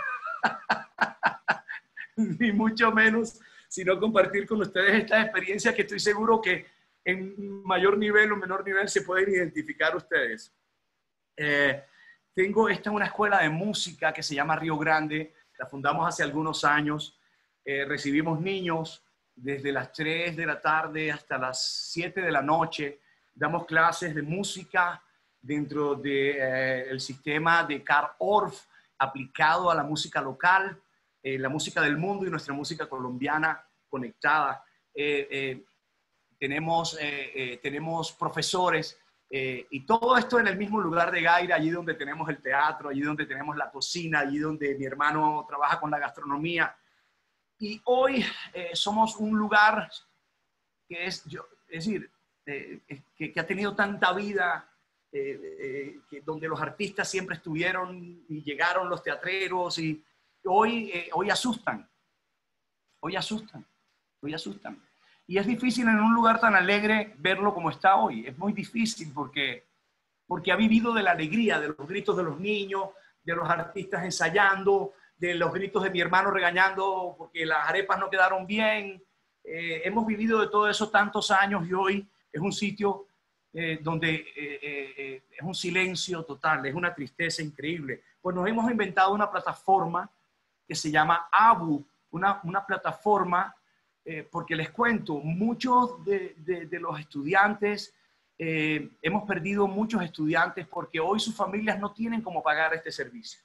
ni mucho menos, sino compartir con ustedes estas experiencias que estoy seguro que en mayor nivel o menor nivel se pueden identificar ustedes. Eh, tengo esta una escuela de música que se llama Río Grande, la fundamos hace algunos años, eh, recibimos niños desde las tres de la tarde hasta las siete de la noche, damos clases de música dentro del de, eh, sistema de Carl Orff aplicado a la música local, eh, la música del mundo y nuestra música colombiana conectada. Eh, eh, tenemos, eh, eh, tenemos profesores eh, y todo esto en el mismo lugar de Gaira, allí donde tenemos el teatro, allí donde tenemos la cocina, allí donde mi hermano trabaja con la gastronomía. Y hoy eh, somos un lugar que es, yo, es decir, eh, que, que ha tenido tanta vida, eh, eh, que donde los artistas siempre estuvieron y llegaron los teatreros y hoy, eh, hoy asustan, hoy asustan, hoy asustan. Y es difícil en un lugar tan alegre verlo como está hoy. Es muy difícil porque, porque ha vivido de la alegría, de los gritos de los niños, de los artistas ensayando, de los gritos de mi hermano regañando porque las arepas no quedaron bien. Eh, hemos vivido de todo eso tantos años y hoy es un sitio eh, donde eh, eh, es un silencio total, es una tristeza increíble. Pues nos hemos inventado una plataforma que se llama ABU, una, una plataforma, eh, porque les cuento, muchos de, de, de los estudiantes, eh, hemos perdido muchos estudiantes porque hoy sus familias no tienen cómo pagar este servicio,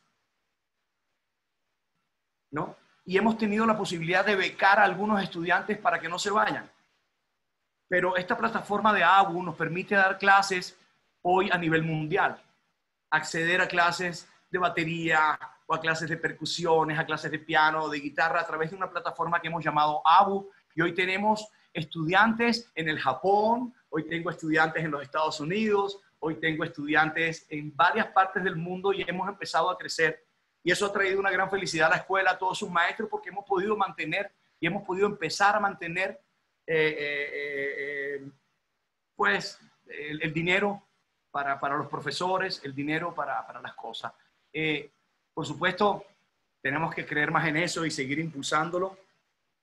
¿no? Y hemos tenido la posibilidad de becar a algunos estudiantes para que no se vayan. Pero esta plataforma de ABU nos permite dar clases hoy a nivel mundial, acceder a clases de batería, o a clases de percusiones, a clases de piano, de guitarra, a través de una plataforma que hemos llamado ABU. Y hoy tenemos estudiantes en el Japón, hoy tengo estudiantes en los Estados Unidos, hoy tengo estudiantes en varias partes del mundo y hemos empezado a crecer. Y eso ha traído una gran felicidad a la escuela, a todos sus maestros, porque hemos podido mantener y hemos podido empezar a mantener eh, eh, eh, pues, el, el dinero para, para los profesores, el dinero para, para las cosas. Eh, Por supuesto, tenemos que creer más en eso y seguir impulsándolo.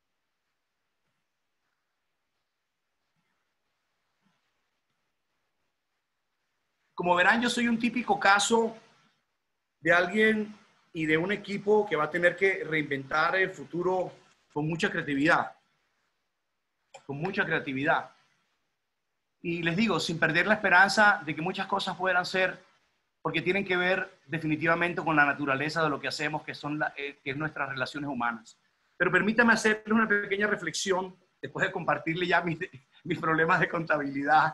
como verán, yo soy un típico caso de alguien y de un equipo que va a tener que reinventar el futuro con mucha creatividad. Con mucha creatividad. Y les digo, sin perder la esperanza de que muchas cosas puedan ser, porque tienen que ver definitivamente con la naturaleza de lo que hacemos, que son la, eh, que es nuestras relaciones humanas. Pero permítame hacerles una pequeña reflexión, después de compartirle ya mis, mis problemas de contabilidad.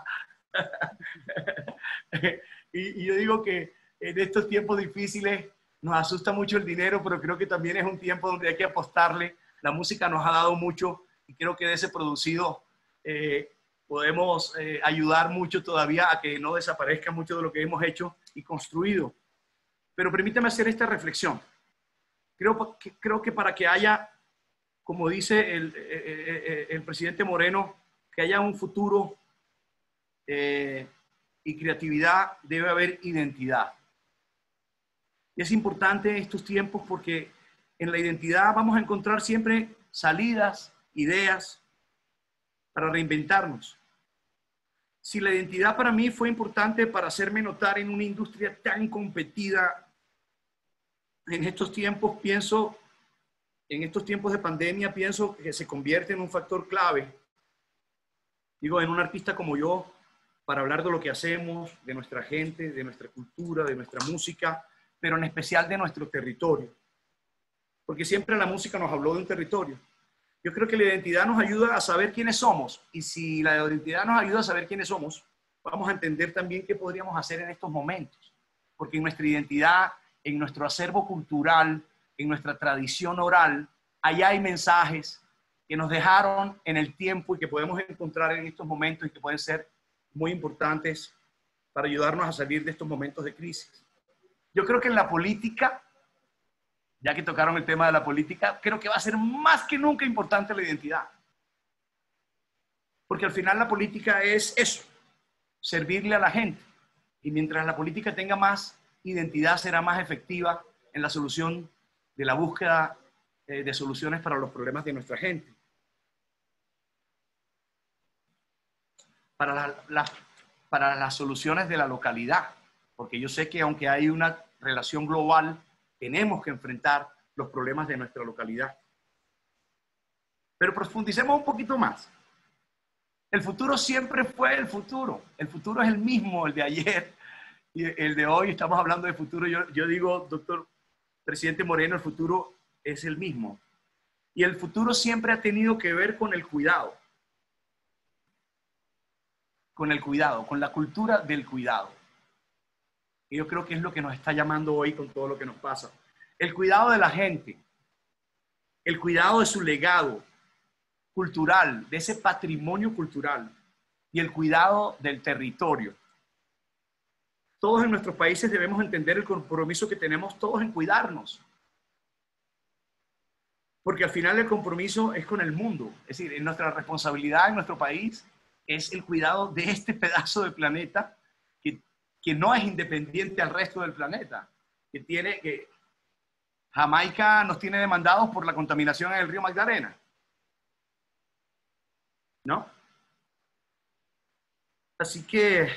y, y yo digo que en estos tiempos difíciles nos asusta mucho el dinero, pero creo que también es un tiempo donde hay que apostarle. La música nos ha dado mucho y creo que de ese producido eh, podemos eh, ayudar mucho todavía a que no desaparezca mucho de lo que hemos hecho y construido. Pero permítame hacer esta reflexión. Creo que, creo que para que haya, como dice el, el, el presidente Moreno, que haya un futuro eh, y creatividad, debe haber identidad. Y es importante en estos tiempos porque en la identidad vamos a encontrar siempre salidas, ideas para reinventarnos. Si la identidad para mí fue importante para hacerme notar en una industria tan competida en estos tiempos, pienso, en estos tiempos de pandemia, pienso que se convierte en un factor clave. Digo, en un artista como yo, para hablar de lo que hacemos, de nuestra gente, de nuestra cultura, de nuestra música, pero en especial de nuestro territorio. Porque siempre la música nos habló de un territorio. Yo creo que la identidad nos ayuda a saber quiénes somos. Y si la identidad nos ayuda a saber quiénes somos, vamos a entender también qué podríamos hacer en estos momentos. Porque en nuestra identidad, en nuestro acervo cultural, en nuestra tradición oral, allá hay mensajes que nos dejaron en el tiempo y que podemos encontrar en estos momentos y que pueden ser muy importantes para ayudarnos a salir de estos momentos de crisis. Yo creo que en la política, ya que tocaron el tema de la política, creo que va a ser más que nunca importante la identidad. Porque al final la política es eso, servirle a la gente. Y mientras la política tenga más identidad, será más efectiva en la solución de la búsqueda eh, de soluciones para los problemas de nuestra gente. Para, la, la, para las soluciones de la localidad. Porque yo sé que aunque hay una relación global, tenemos que enfrentar los problemas de nuestra localidad. Pero profundicemos un poquito más. El futuro siempre fue el futuro. El futuro es el mismo, el de ayer y el de hoy. Estamos hablando de futuro. Yo, yo digo, doctor presidente Moreno, el futuro es el mismo. Y el futuro siempre ha tenido que ver con el cuidado. Con el cuidado, con la cultura del cuidado. Y yo creo que es lo que nos está llamando hoy con todo lo que nos pasa. El cuidado de la gente, el cuidado de su legado cultural, de ese patrimonio cultural y el cuidado del territorio. Todos en nuestros países debemos entender el compromiso que tenemos todos en cuidarnos. Porque al final el compromiso es con el mundo. Es decir, en nuestra responsabilidad en nuestro país es el cuidado de este pedazo de planeta que que no es independiente al resto del planeta, que tiene que Jamaica nos tiene demandados por la contaminación en el río Magdalena, ¿no? Así que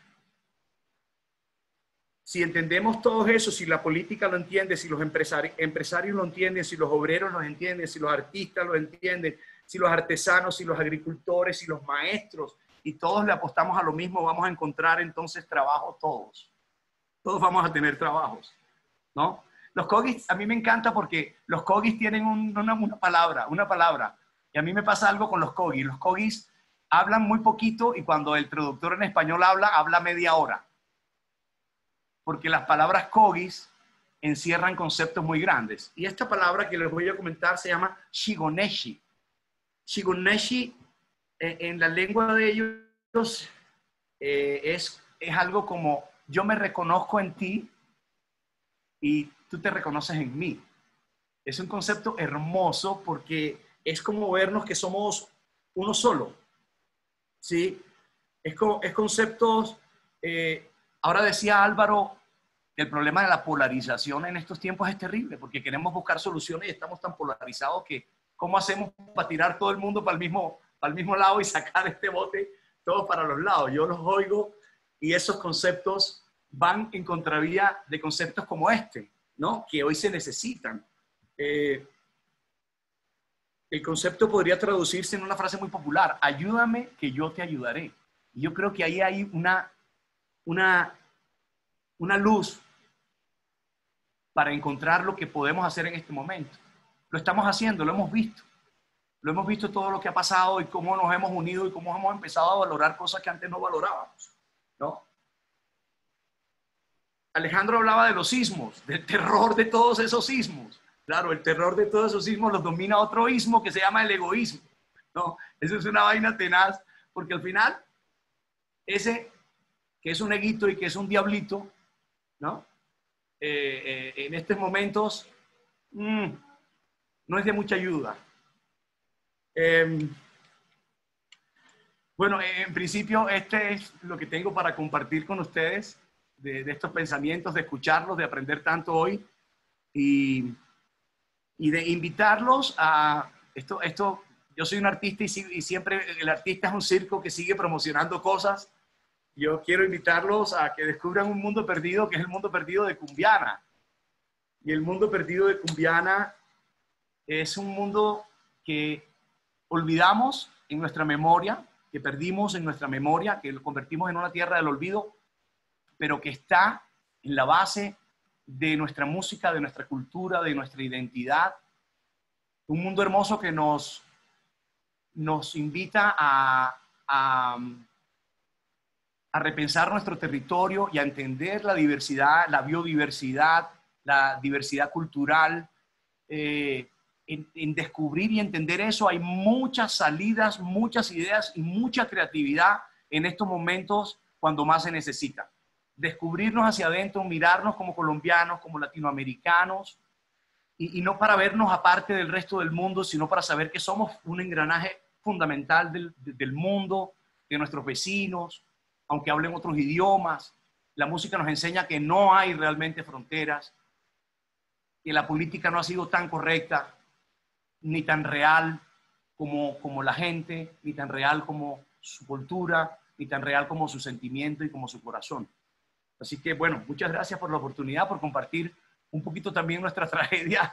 si entendemos todo eso, si la política lo entiende, si los empresari- empresarios lo entienden, si los obreros lo entienden, si los artistas lo entienden, si los artesanos, si los agricultores, si los maestros, y todos le apostamos a lo mismo, vamos a encontrar entonces trabajo todos. Todos vamos a tener trabajos, ¿no? Los cogis, a mí me encanta porque los cogis tienen un, una, una palabra, una palabra. Y a mí me pasa algo con los cogis. Los cogis hablan muy poquito y cuando el traductor en español habla, habla media hora. Porque las palabras cogis encierran conceptos muy grandes. Y esta palabra que les voy a comentar se llama shigoneshi. Shigoneshi en la lengua de ellos eh, es, es algo como yo me reconozco en ti y tú te reconoces en mí. Es un concepto hermoso porque es como vernos que somos uno solo. ¿Sí? Es, co es conceptos... Eh, ahora decía Álvaro que el problema de la polarización en estos tiempos es terrible porque queremos buscar soluciones y estamos tan polarizados que ¿cómo hacemos para tirar todo el mundo para el mismo... al mismo lado y sacar este bote todos para los lados? Yo los oigo y esos conceptos van en contravía de conceptos como este, ¿no? Que hoy se necesitan. Eh, el concepto podría traducirse en una frase muy popular: ayúdame que yo te ayudaré. Y yo creo que ahí hay una, una, una luz para encontrar lo que podemos hacer en este momento. Lo estamos haciendo, lo hemos visto. Lo hemos visto todo lo que ha pasado y cómo nos hemos unido y cómo hemos empezado a valorar cosas que antes no valorábamos, ¿no? Alejandro hablaba de los sismos, del terror de todos esos sismos. Claro, el terror de todos esos sismos los domina otro ismo que se llama el egoísmo, ¿no? Eso es una vaina tenaz, porque al final, ese que es un eguito y que es un diablito, ¿no? Eh, eh, en estos momentos mmm, no es de mucha ayuda. Eh, bueno, en principio este es lo que tengo para compartir con ustedes de, de estos pensamientos, de escucharlos, de aprender tanto hoy y, y de invitarlos a esto. Esto yo soy un artista y, y siempre el artista es un circo que sigue promocionando cosas. Yo quiero invitarlos a que descubran un mundo perdido, que es el mundo perdido de Cumbiana. Y el mundo perdido de Cumbiana es un mundo que olvidamos en nuestra memoria, que perdimos en nuestra memoria, que lo convertimos en una tierra del olvido, pero que está en la base de nuestra música, de nuestra cultura, de nuestra identidad. Un mundo hermoso que nos, nos invita a, a, a repensar nuestro territorio y a entender la diversidad, la biodiversidad, la diversidad cultural. Eh, En, en descubrir y entender eso hay muchas salidas, muchas ideas y mucha creatividad en estos momentos cuando más se necesita. Descubrirnos hacia adentro, mirarnos como colombianos, como latinoamericanos, y, y no para vernos aparte del resto del mundo, sino para saber que somos un engranaje fundamental del, del mundo, de nuestros vecinos, aunque hablen otros idiomas. La música nos enseña que no hay realmente fronteras, que la política no ha sido tan correcta, ni tan real como, como la gente, ni tan real como su cultura, ni tan real como su sentimiento y como su corazón. Así que, bueno, muchas gracias por la oportunidad, por compartir un poquito también nuestra tragedia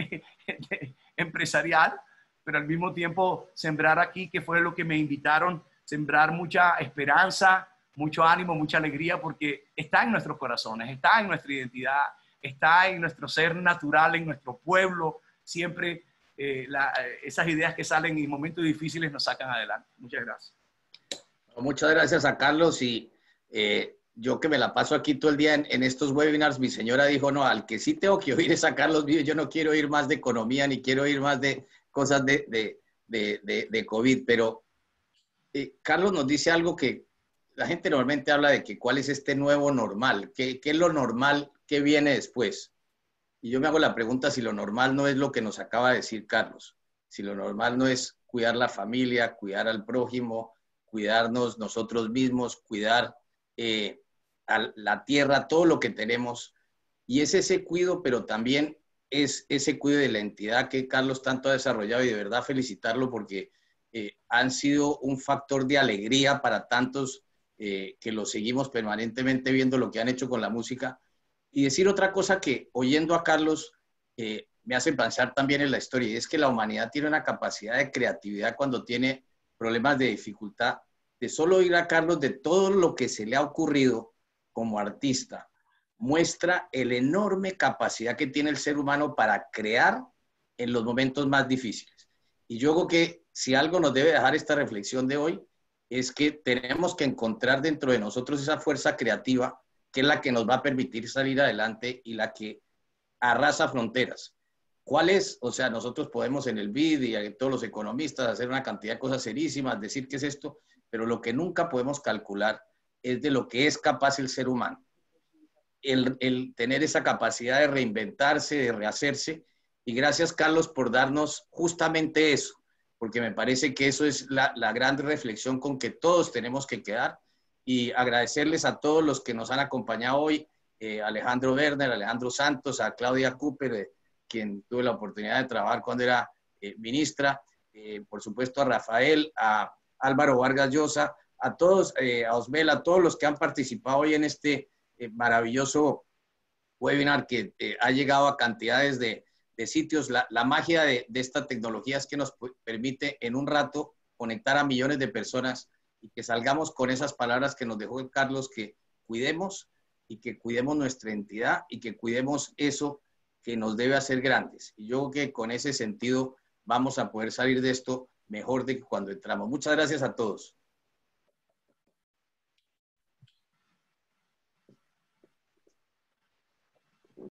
empresarial, pero al mismo tiempo sembrar aquí, que fue lo que me invitaron, sembrar mucha esperanza, mucho ánimo, mucha alegría, porque está en nuestros corazones, está en nuestra identidad, está en nuestro ser natural, en nuestro pueblo, siempre. Eh, la, esas ideas que salen en momentos difíciles nos sacan adelante. Muchas gracias. Muchas gracias a Carlos. Y eh, yo que me la paso aquí todo el día en, en estos webinars, mi señora dijo, no, al que sí tengo que oír es a Carlos Vives. Yo no quiero oír más de economía, ni quiero oír más de cosas de, de, de, de, de COVID. Pero eh, Carlos nos dice algo que la gente normalmente habla de que cuál es este nuevo normal, qué, qué es lo normal que viene después. Y yo me hago la pregunta si lo normal no es lo que nos acaba de decir Carlos, si lo normal no es cuidar la familia, cuidar al prójimo, cuidarnos nosotros mismos, cuidar eh, a la tierra, todo lo que tenemos. Y es ese cuido, pero también es ese cuido de la entidad que Carlos tanto ha desarrollado, y de verdad felicitarlo porque eh, han sido un factor de alegría para tantos eh, que lo seguimos permanentemente viendo lo que han hecho con la música. Y decir otra cosa que, oyendo a Carlos, eh, me hace pensar también en la historia, y es que la humanidad tiene una capacidad de creatividad cuando tiene problemas de dificultad, de solo oír a Carlos de todo lo que se le ha ocurrido como artista, muestra la enorme capacidad que tiene el ser humano para crear en los momentos más difíciles. Y yo creo que si algo nos debe dejar esta reflexión de hoy, es que tenemos que encontrar dentro de nosotros esa fuerza creativa que es la que nos va a permitir salir adelante y la que arrasa fronteras. ¿Cuál es? O sea, nosotros podemos en el B I D y en todos los economistas hacer una cantidad de cosas serísimas, decir qué es esto, pero lo que nunca podemos calcular es de lo que es capaz el ser humano. El, el tener esa capacidad de reinventarse, de rehacerse. Y gracias, Carlos, por darnos justamente eso, porque me parece que eso es la, la gran reflexión con que todos tenemos que quedar. Y agradecerles a todos los que nos han acompañado hoy, eh, Alejandro Werner, Alejandro Santos, a Claudia Cooper, eh, quien tuve la oportunidad de trabajar cuando era eh, ministra, eh, por supuesto a Rafael, a Álvaro Vargas Llosa, a todos, eh, a Osmel, a todos los que han participado hoy en este eh, maravilloso webinar que eh, ha llegado a cantidades de, de sitios. La, la magia de, de esta tecnología es que nos permite en un rato conectar a millones de personas y que salgamos con esas palabras que nos dejó Carlos, que cuidemos y que cuidemos nuestra entidad y que cuidemos eso que nos debe hacer grandes. Y yo creo que con ese sentido vamos a poder salir de esto mejor de que cuando entramos. Muchas gracias a todos.